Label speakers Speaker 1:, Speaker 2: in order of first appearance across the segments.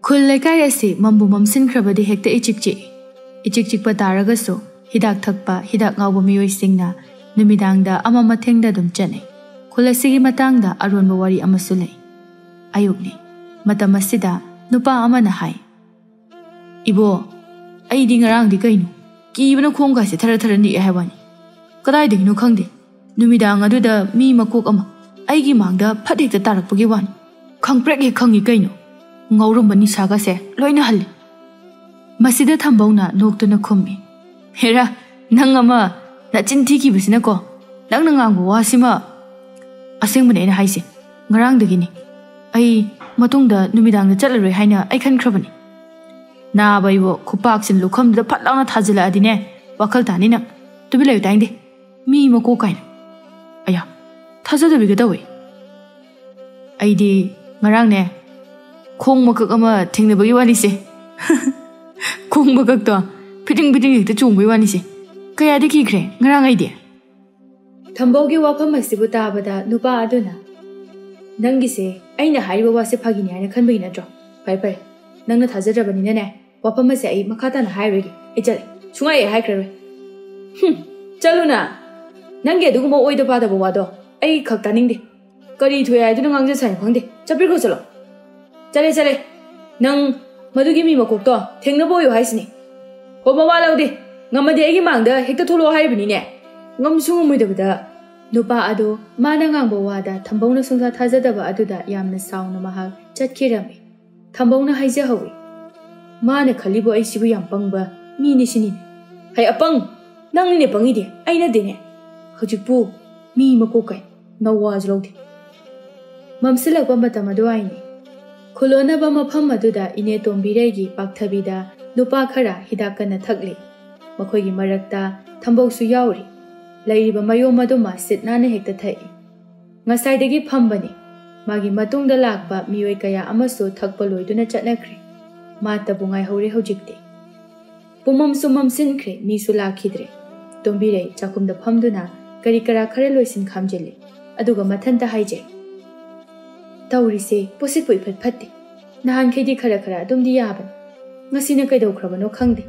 Speaker 1: ꯈꯨꯜ ꯂꯩꯀꯥꯏ ꯑꯁꯤ ꯃꯝꯕꯨ ꯃꯝꯁꯤꯟꯈ꯭ꯔꯕꯗꯤ ꯍꯦꯛꯇ ꯏꯆꯤꯛ ꯆꯤꯛꯏ꯫ ꯏꯆꯤꯛ ꯆꯤꯛꯄ ꯇꯥꯔꯒꯁꯨ ꯍꯤꯗꯥꯛ ꯊꯛꯄ, ꯍꯤꯗꯥꯛ ꯉꯥꯎꯕ ꯃꯤꯑꯣꯏꯁꯤꯡꯅ ꯅꯨꯃꯤꯗꯥꯡꯗ ꯑꯃꯊꯦꯡꯗ ꯑꯗꯨꯝ ꯆꯠꯅꯩ꯫ ꯈꯨꯜ ꯑꯁꯤꯒꯤ ꯃꯇꯥꯡꯗ ꯑꯔꯣꯟꯕ ꯋꯥꯔꯤ ꯑꯃꯁꯨ ꯂꯩ꯫ ꯑꯌꯨꯛꯅꯤ꯫ ꯃꯇꯝ ꯑꯁꯤꯗ ꯅꯨꯄꯥ ꯑꯃꯅ ꯍꯥꯏ, "ꯏꯕꯣ, ꯑꯩꯗꯤ ꯉꯔꯥꯡꯗꯤ ꯀꯩꯅꯣ ꯀꯤꯕꯅ ꯈꯣꯡꯒꯥꯏꯁꯦ ꯊꯔ ꯊꯔ ꯅꯤꯛꯑꯦ ꯍꯥꯏꯕꯅꯤ꯫ ꯀꯗꯥꯏꯗꯒꯤꯅꯣ ꯈꯪꯗꯦ, ꯅꯨꯃꯤꯗꯥꯡ ꯑꯗꯨꯗ ꯃꯤ ꯃꯀꯣꯛ ꯑꯃ ꯑꯩꯒꯤ ꯃꯥꯡꯗ ꯐꯠ ꯍꯦꯛꯇ ꯇꯥꯔꯛꯄꯒꯤ ꯋꯥꯅꯤ꯫ ꯈꯪꯄ꯭ꯔꯦꯛ ꯍꯦꯛ ꯈꯪꯉꯤ ꯀꯩꯅꯣ, ꯉꯧꯔꯝꯕ ꯅꯤꯁꯥꯒꯁꯦ ꯂꯣꯏꯅ ꯍꯜꯂꯤ." ꯃꯁꯤꯗ ꯊꯝꯕꯧꯅ ꯅꯣꯛꯇꯨꯅ ꯈꯨꯝꯃꯤ, "ꯍꯦꯔꯥ, ꯅꯪ ꯑꯃ ꯅꯆꯤꯟ ꯊꯤꯈꯤꯕꯁꯤꯅꯀꯣ, ꯅꯪꯅ ꯉꯥꯡꯕ ꯋꯥꯁꯤꯃ ꯑꯁꯦꯡꯕꯅꯦ ꯑꯩꯅ ꯍꯥꯏꯁꯦ, ꯉꯔꯥꯡꯗꯒꯤꯅꯤ ꯑꯩ ꯃꯇꯨꯡꯗ ꯅꯨꯃꯤꯗꯥꯡꯗ ꯆꯠꯂꯔꯣꯏ ꯍꯥꯏꯅ ꯑꯩ ꯈꯟꯈ꯭ꯔꯕꯅꯤ꯫ ꯅꯥꯕ ꯑꯩꯕꯣ ꯈꯨꯄꯥꯛꯁꯤꯅ ꯂꯨꯈꯝꯗꯨꯗ ꯐꯠ ꯂꯥꯎꯅ ꯊꯥꯖꯤꯜꯂꯛꯑꯗꯤꯅꯦ ꯋꯥꯈꯜ ꯇꯥꯅꯤ ꯅꯪ꯫ ꯇꯨꯃꯤꯟ ꯂꯩꯌꯨ ꯇꯥꯏꯡꯗꯦ, ꯃꯤ ꯃꯀꯣꯛ ꯀꯥꯏꯅ꯫ ꯑꯌꯥ, ꯊꯥꯖꯗꯕꯤꯒ ꯇꯧꯏ꯫ ꯑꯩꯗꯤ ꯉꯔꯥꯡꯅꯦ ꯈꯣꯡ ꯃꯀꯛ ꯑꯃ ꯊꯦꯡꯅꯕꯒꯤ ꯋꯥꯅꯤꯁꯦ꯫ ꯈꯣꯡ ꯃꯀꯛꯇꯣ ꯐꯤꯗꯤꯡ ꯐꯤꯗꯤꯡ ꯍꯦꯛꯇ ꯆꯣꯡꯕꯒꯤ ꯋꯥꯅꯤꯁꯦ꯫ ꯀꯌꯥꯗꯤ ꯀꯤꯈ꯭ꯔꯦ ꯉꯔꯥꯡ ꯑꯩꯗꯤ." ꯊꯝꯕꯧꯒꯤ ꯋꯥꯐꯝ ꯑꯁꯤꯕꯨ ꯇꯥꯕꯗ ꯅꯨꯄꯥ ꯑꯗꯨꯅ, "ꯅꯪꯒꯤꯁꯦ ꯑꯩꯅ ꯍꯥꯏꯔꯤꯕ ꯋꯥꯁꯦ ꯐꯥꯒꯤꯅꯤ ꯍꯥꯏꯅ ꯈꯟꯕꯒꯤ ꯅꯠꯇ꯭ꯔꯣ? ꯐꯔꯦ ꯐꯔꯦ, ꯅꯪꯅ ꯊꯥꯖꯗ꯭ꯔꯕꯅꯤꯅꯅꯦ, ꯋꯥꯐꯝ ꯑꯁꯦ ꯑꯩ ꯃꯈꯥ ꯇꯥꯅ ꯍꯥꯏꯔꯣꯏꯒꯦ꯫ ꯑꯩ ꯆꯠꯂꯦ, ꯁꯨꯡꯍꯥꯏ ꯑꯩ ꯍꯥꯏꯈ꯭ꯔꯔꯣꯏ." "ꯆꯠꯂꯨꯅ, ꯅꯪꯒꯤ ꯑꯗꯨꯒꯨꯝꯕ ꯑꯣꯏꯗ ꯄꯥꯗꯕ ꯋꯥꯗꯣ ꯑꯩ ꯈꯛ ꯇꯥꯅꯤꯡꯗꯦ꯫ ꯀꯔꯤ ꯊꯣꯛꯑꯦ ꯍꯥꯏꯗꯨꯅ ꯉꯥꯡꯖ ꯁꯥꯏꯅꯣ ꯈꯪꯗꯦ, ꯆꯠꯄꯤꯈ꯭ꯔꯣ ꯆꯠꯂꯣ." "ꯆꯠꯂꯦ ꯆꯠꯂꯦ, ꯅꯪ ꯃꯗꯨꯒꯤ ꯃꯤ ꯃꯀꯣꯛꯇꯣ ꯊꯦꯡꯅꯕ ꯑꯣꯏꯌꯨ ꯍꯥꯏꯁꯤꯅꯤ꯫ ꯍꯣ, ꯃꯋꯥ ꯂꯧꯗꯦ, ꯉꯝꯃꯗꯤ ꯑꯩꯒꯤ ꯃꯥꯡꯗ ꯍꯦꯛꯇ ꯊꯣꯛꯂꯛꯑꯣ ꯍꯥꯏꯔꯤꯕꯅꯤꯅꯦ." ꯉꯝꯁꯨ ꯉꯝꯃꯣꯏꯗꯕꯗ ꯅꯨꯄꯥ ꯑꯗꯨ ꯃꯥꯅ ꯉꯥꯡꯕ ꯋꯥꯗ ꯊꯝꯕꯧꯅ ꯁꯨꯡꯊꯥ ꯊꯥꯖꯗꯕ ꯑꯗꯨꯗ ꯌꯥꯝꯅ ꯁꯥꯎꯅ ꯃꯍꯥꯛ ꯆꯠꯈꯤꯔꯝꯃꯤ꯫ ꯊꯝꯕꯧꯅ ꯍꯥꯏꯖꯍꯧꯏ, "ꯃꯥꯅ ꯈꯜꯂꯤꯕꯣ ꯑꯩꯁꯤꯕꯨ ꯌꯥꯝ ꯄꯪꯕ ꯃꯤꯅꯤ ꯁꯤꯅꯤꯅꯦ꯫ ꯍꯩ ꯑꯄꯪ, ꯅꯪꯅꯤꯅꯦ ꯄꯪꯉꯤꯗꯤ, ꯑꯩ ꯅꯠꯇꯦꯅꯦ꯫ ꯍꯧꯖꯤꯛꯄꯨ ꯃꯤ ꯃꯀꯣꯛ ꯀꯥꯏ, ꯅꯋꯥꯁꯨ ꯂꯧꯗꯦ." ꯃꯝꯁꯤꯜꯂꯛꯄ ꯃꯇꯝ ꯑꯗꯨꯋꯥꯏꯅꯤ꯫ ꯈꯨꯜꯂꯣꯟꯅꯕ ꯃꯐꯝ ꯑꯗꯨꯗ ꯏꯅꯦ ꯇꯣꯝꯕꯤꯔꯩꯒꯤ ꯄꯥꯛꯊꯕꯤꯗ ꯅꯨꯄꯥ ꯈꯔ ꯍꯤꯗꯥꯛ ꯀꯟꯅ ꯊꯛꯂꯤ꯫ ꯃꯈꯣꯏꯒꯤ ꯃꯔꯛꯇ ꯊꯝꯕꯧꯁꯨ ꯌꯥꯎꯔꯤ꯫ ꯂꯩꯔꯤꯕ ꯃꯌꯣꯝ ꯑꯗꯨꯃ ꯁꯤꯠ ꯅꯥꯟꯅ ꯍꯦꯛꯇ ꯊꯛꯏ꯫ ꯉꯁꯥꯏꯗꯒꯤ ꯐꯝꯕꯅꯤ꯫ ꯃꯥꯒꯤ ꯃꯇꯨꯡꯗ ꯂꯥꯛꯄ ꯃꯤꯑꯣꯏ ꯀꯌꯥ ꯑꯃꯁꯨ ꯊꯛꯄ ꯂꯣꯏꯗꯨꯅ ꯆꯠꯅꯈ꯭ꯔꯦ꯫ ꯃꯥꯇꯕꯨ ꯉꯥꯏꯍꯧꯔꯦ ꯍꯧꯖꯤꯛꯇꯤ꯫ ꯄꯨꯝꯃꯝꯁꯨ ꯃꯝꯁꯤꯟꯈ꯭ꯔꯦ, ꯃꯤꯁꯨ ꯂꯥꯛꯈꯤꯗ꯭ꯔꯦ꯫ ꯇꯣꯝꯕꯤꯔꯩ ꯆꯥꯛꯈꯨꯝꯗ ꯐꯝꯗꯨꯅ ꯀꯔꯤ ꯀꯔꯥ ꯈꯔ ꯂꯣꯏꯁꯤꯟ ꯈꯥꯝꯖꯤꯜꯂꯤ꯫ ꯑꯗꯨꯒ ꯃꯊꯟꯇ ꯍꯥꯏꯖꯩ, "ꯇꯧꯔꯤꯁꯦ ꯄꯣꯠꯁꯤꯠꯄꯨ ꯏꯐꯠ ꯐꯠꯇꯦ꯫ ꯅꯍꯥꯟꯈꯩꯗꯤ ꯈꯔ ꯈꯔ ꯑꯗꯨꯝꯗꯤ ꯌꯥꯕꯅꯤ, ꯉꯁꯤꯅ ꯀꯩꯗꯧꯈ꯭ꯔꯕꯅꯣ ꯈꯪꯗꯦ꯫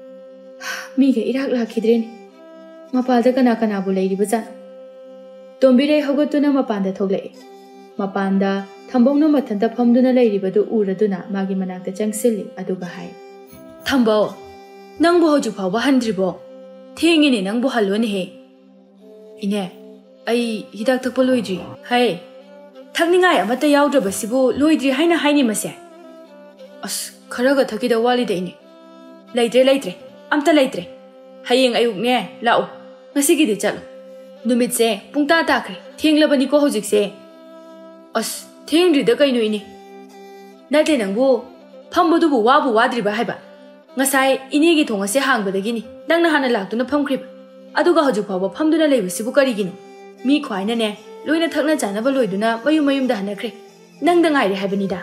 Speaker 1: ꯃꯤꯒ ꯏꯔꯥꯛ ꯂꯥꯛꯈꯤꯗ꯭ꯔꯦꯅꯦ꯫ ꯃꯄꯥꯜꯗ ꯀꯅꯥ ꯀꯅꯥꯕꯨ ꯂꯩꯔꯤꯕꯖꯥꯠꯅꯣ?" ꯇꯣꯝꯕꯤꯔꯩ ꯍꯧꯒꯠꯇꯨꯅ ꯃꯄꯥꯟꯗ ꯊꯣꯛꯂꯛꯏ꯫ ꯃꯄꯥꯟꯗ ꯊꯝꯕꯧꯅ ꯃꯊꯟꯇ ꯐꯝꯗꯨꯅ ꯂꯩꯔꯤꯕꯗꯨ ꯎꯔꯗꯨꯅ ꯃꯥꯒꯤ ꯃꯅꯥꯛꯇ ꯆꯪꯁꯤꯜꯂꯤ꯫ ꯑꯗꯨꯒ ꯍꯥꯏ, "ꯊꯝꯕꯧ, ꯅꯪꯕꯨ ꯍꯧꯖꯤꯛ ꯐꯥꯎꯕ ꯍꯟꯗ꯭ꯔꯤꯕꯣ? ꯊꯦꯡꯉꯤꯅꯦ, ꯅꯪꯕꯨ ꯍꯜꯂꯣꯅꯦꯍꯦ." "ꯏꯅꯦ, ꯑꯩ ꯍꯤꯗꯥꯛ ꯊꯛꯄ ꯂꯣꯏꯗ꯭ꯔꯤ." "ꯍꯩ, ꯊꯛꯅꯤꯡꯉꯥꯏ ꯑꯃꯠꯇ ꯌꯥꯎꯗ꯭ꯔꯕꯁꯤꯕꯨ ꯂꯣꯏꯗ꯭ꯔꯤ ꯍꯥꯏꯅ ꯍꯥꯏꯅꯤ ꯃꯁꯦ? ꯑꯁ, ꯈꯔꯒ ꯊꯛꯈꯤꯗꯧ ꯋꯥꯠꯂꯤꯗ ꯏꯅꯦ." "ꯂꯩꯇ꯭ꯔꯦ ꯂꯩꯇ꯭ꯔꯦ, ꯑꯝꯇ ꯂꯩꯇ꯭ꯔꯦ꯫ ꯍꯌꯦꯡ ꯑꯌꯨꯛꯅꯦ ꯂꯥꯛꯎ, ꯉꯁꯤꯒꯤꯗꯤ ꯆꯠꯂꯨ꯫ ꯅꯨꯃꯤꯠꯁꯦ ꯄꯨꯡꯇꯥ ꯇꯥꯈ꯭ꯔꯦ, ꯊꯦꯡꯂꯕꯅꯤꯀꯣ ꯍꯧꯖꯤꯛꯁꯦ." "ꯑꯁ, ꯊꯦꯡꯗ꯭ꯔꯤꯗ ꯀꯩꯅꯣ ꯏꯅꯦ." "ꯅꯠꯇꯦ, ꯅꯪꯕꯨ ꯐꯝꯕꯗꯨꯕꯨ ꯋꯥꯕꯨ ꯋꯥꯗ꯭ꯔꯤꯕ ꯍꯥꯏꯕ? ꯉꯁꯥꯏ ꯏꯅꯦꯒꯤ ꯊꯣꯡ ꯑꯁꯦ ꯍꯥꯡꯕꯗꯒꯤꯅꯤ ꯅꯪꯅ ꯍꯥꯟꯅ ꯂꯥꯛꯇꯨꯅ ꯐꯝꯈ꯭ꯔꯤꯕ, ꯑꯗꯨꯒ ꯍꯧꯖꯤꯛ ꯐꯥꯎꯕ ꯐꯝꯗꯨꯅ ꯂꯩꯕꯁꯤꯕꯨ ꯀꯔꯤꯒꯤꯅꯣ? ꯃꯤ ꯈ꯭ꯋꯥꯏꯅꯅꯦ ꯂꯣꯏꯅ ꯊꯛꯅ ꯆꯥꯅꯕ ꯂꯣꯏꯗꯨꯅ ꯃꯌꯨꯝ ꯃꯌꯨꯝꯗ ꯍꯟꯅꯈ꯭ꯔꯦ, ꯅꯪꯗ ꯉꯥꯏꯔꯦ ꯍꯥꯏꯕꯅꯤꯗ."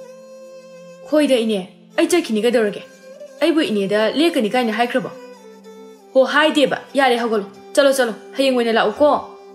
Speaker 1: "ꯍꯣꯏꯗ ꯏꯅꯦ, ꯑꯩ ꯆꯠꯈꯤꯅꯤ ꯀꯩꯗꯧꯔꯒꯦ? ꯑꯩꯕꯨ ꯏꯅꯦꯗ ꯂꯦꯛꯀꯅꯤ ꯀꯥꯏꯅ ꯍꯥꯏꯈ꯭ꯔꯕꯣ?" "ꯍꯣ, ꯍꯥꯏꯗꯦꯕ, ꯌꯥꯔꯦ ꯍꯧꯒꯠꯂꯣ, ꯆꯠꯂꯣ ꯆꯠꯂꯣ, ꯍꯌꯦꯡ ꯑꯣꯏꯅ ꯂꯥꯛꯎꯀꯣ."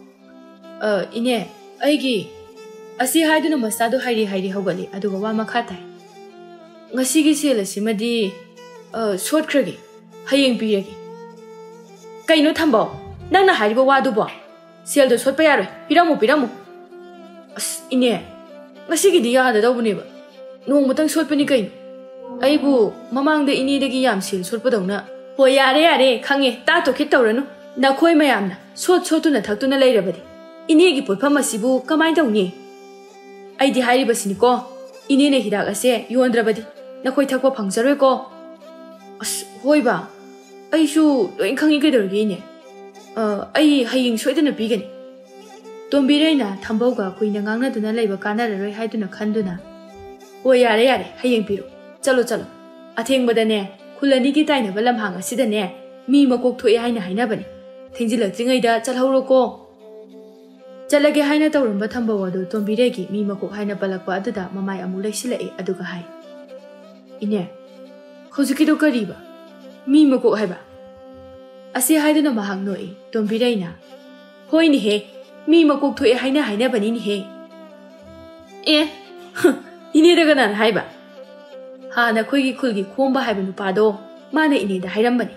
Speaker 1: "ꯏꯅꯦ, ꯑꯩꯒꯤ..." ꯑꯁꯤ ꯍꯥꯏꯗꯨꯅ ꯃꯆꯥꯗꯨ ꯍꯥꯏꯔꯤ ꯍꯥꯏꯔꯤ ꯍꯧꯒꯠꯂꯤ꯫ ꯑꯗꯨꯒ ꯋꯥ ꯃꯈꯥ ꯇꯥꯏ, "ꯉꯁꯤꯒꯤ ꯁꯦꯜ ꯑꯁꯤꯃꯗꯤ ꯁꯣꯠꯈ꯭ꯔꯒꯦ, ꯍꯌꯦꯡ ꯄꯤꯔꯒꯦ." "ꯀꯩꯅꯣ ꯊꯝꯕꯧ, ꯅꯪꯅ ꯍꯥꯏꯔꯤꯕ ꯋꯥꯗꯨꯕꯣ? ꯁꯦꯜꯗꯣ ꯁꯣꯠꯄ ꯌꯥꯔꯣꯏ, ꯄꯤꯔꯝꯃꯨ ꯄꯤꯔꯝꯃꯨ." "ꯑꯁ ꯏꯅꯦ, ꯉꯁꯤꯒꯤꯗꯤ ꯌꯥꯗꯗꯧꯕꯅꯦꯕ, ꯅꯣꯡꯃꯇꯪ ꯁꯣꯠꯄꯅꯤ ꯀꯩꯅꯣ. ꯑꯩꯕꯨ ꯃꯃꯥꯡꯗ ꯏꯅꯦꯗꯒꯤ ꯌꯥꯝ ꯁꯦꯜ ꯁꯣꯠꯄꯗꯧꯅ..." "ꯍꯣꯏ, ꯌꯥꯔꯦ ꯌꯥꯔꯦ, ꯈꯪꯉꯦ, ꯇꯥꯠꯇꯣ ꯈꯤꯠ ꯇꯧꯔꯅꯨ꯫ ꯅꯈꯣꯏ ꯃꯌꯥꯝꯅ ꯁꯣꯠꯇꯨꯅ ꯊꯛꯇꯨꯅ ꯂꯩꯔꯕꯗꯤ ꯏꯅꯦꯒꯤ ꯄꯣꯠꯐꯝ ꯑꯁꯤꯕꯨ ꯀꯃꯥꯏꯅ ꯇꯧꯅꯤ? ꯑꯩꯗꯤ ꯍꯥꯏꯔꯤꯕꯁꯤꯅꯤꯀꯣ, ꯏꯅꯦꯅ ꯍꯤꯗꯥꯛ ꯑꯁꯦ ꯌꯣꯟꯗ꯭ꯔꯕꯗꯤ ꯅꯈꯣꯏ ꯊꯛꯄ ꯐꯪꯖꯔꯣꯏꯀꯣ." "ꯑꯁ, ꯍꯣꯏꯕ, ꯑꯩꯁꯨ ꯂꯣꯏ ꯈꯪꯉꯤ ꯀꯩꯗꯧꯔꯒꯦ ꯏꯅꯦ. ꯑꯩ ꯍꯌꯦꯡ ꯁꯣꯏꯗꯅ ꯄꯤꯒꯅꯤ." ꯇꯣꯝꯕꯤꯔꯩꯅ ꯊꯝꯕꯧꯒ ꯀꯨꯏꯅ ꯉꯥꯡꯅꯗꯨꯅ ꯂꯩꯕ ꯀꯥꯟꯅꯔꯔꯣꯏ ꯍꯥꯏꯗꯨꯅ ꯈꯟꯗꯨꯅ, "ꯍꯣꯏ, ꯌꯥꯔꯦ ꯌꯥꯔꯦ, ꯍꯌꯦꯡ ꯄꯤꯔꯣ. ꯆꯠꯂꯣ ꯆꯠꯂꯣ. ꯑꯊꯦꯡꯕꯗꯅꯦ ꯈꯨꯜ ꯑꯅꯤꯒꯤ ꯇꯥꯏꯅꯕ ꯂꯝꯍꯥꯡ ꯑꯁꯤꯗꯅꯦ ꯃꯤ ꯃꯀꯣꯛ ꯊꯣꯛꯑꯦ ꯍꯥꯏꯅ ꯍꯥꯏꯅꯕꯅꯤ. ꯊꯦꯡꯖꯤꯜꯂꯛꯇ꯭ꯔꯤꯉꯩꯗ ꯆꯠꯍꯧꯔꯣꯀꯣ." ꯆꯠꯂꯒꯦ ꯍꯥꯏꯅ ꯇꯧꯔꯝꯕ ꯊꯝꯕꯧ ꯑꯗꯨ ꯇꯣꯝꯕꯤꯔꯩꯒꯤ ꯃꯤ ꯃꯀꯣꯛ ꯍꯥꯏꯅ ꯄꯜꯂꯛꯄ ꯑꯗꯨꯗ ꯃꯃꯥꯏ ꯑꯃꯨꯛ ꯂꯩꯁꯤꯜꯂꯛꯏ꯫ ꯑꯗꯨꯒ ꯍꯥꯏ, "ꯏꯅꯦ, ꯍꯧꯖꯤꯛꯀꯤꯗꯣ ꯀꯔꯤꯕ? ꯃꯤ ꯃꯀꯣꯛ ꯍꯥꯏꯕ?" ꯑꯁꯤ ꯍꯥꯏꯗꯨꯅ ꯃꯍꯥꯛ ꯅꯣꯛꯏ꯫ ꯇꯣꯝꯕꯤꯔꯩꯅ, "ꯍꯣꯏꯅꯦꯍꯦ, ꯃꯤ ꯃꯀꯣꯛ ꯊꯣꯛꯑꯦ ꯍꯥꯏꯅ ꯍꯥꯏꯅꯕꯅꯤꯅꯦꯍꯦ." "ꯑꯦ, ꯏꯅꯦꯗ ꯀꯅꯥꯅ ꯍꯥꯏꯕ?" हाना खोगी खुलगी खोंबा हाइबा नुपादो माना इनेदा हाइरंबनी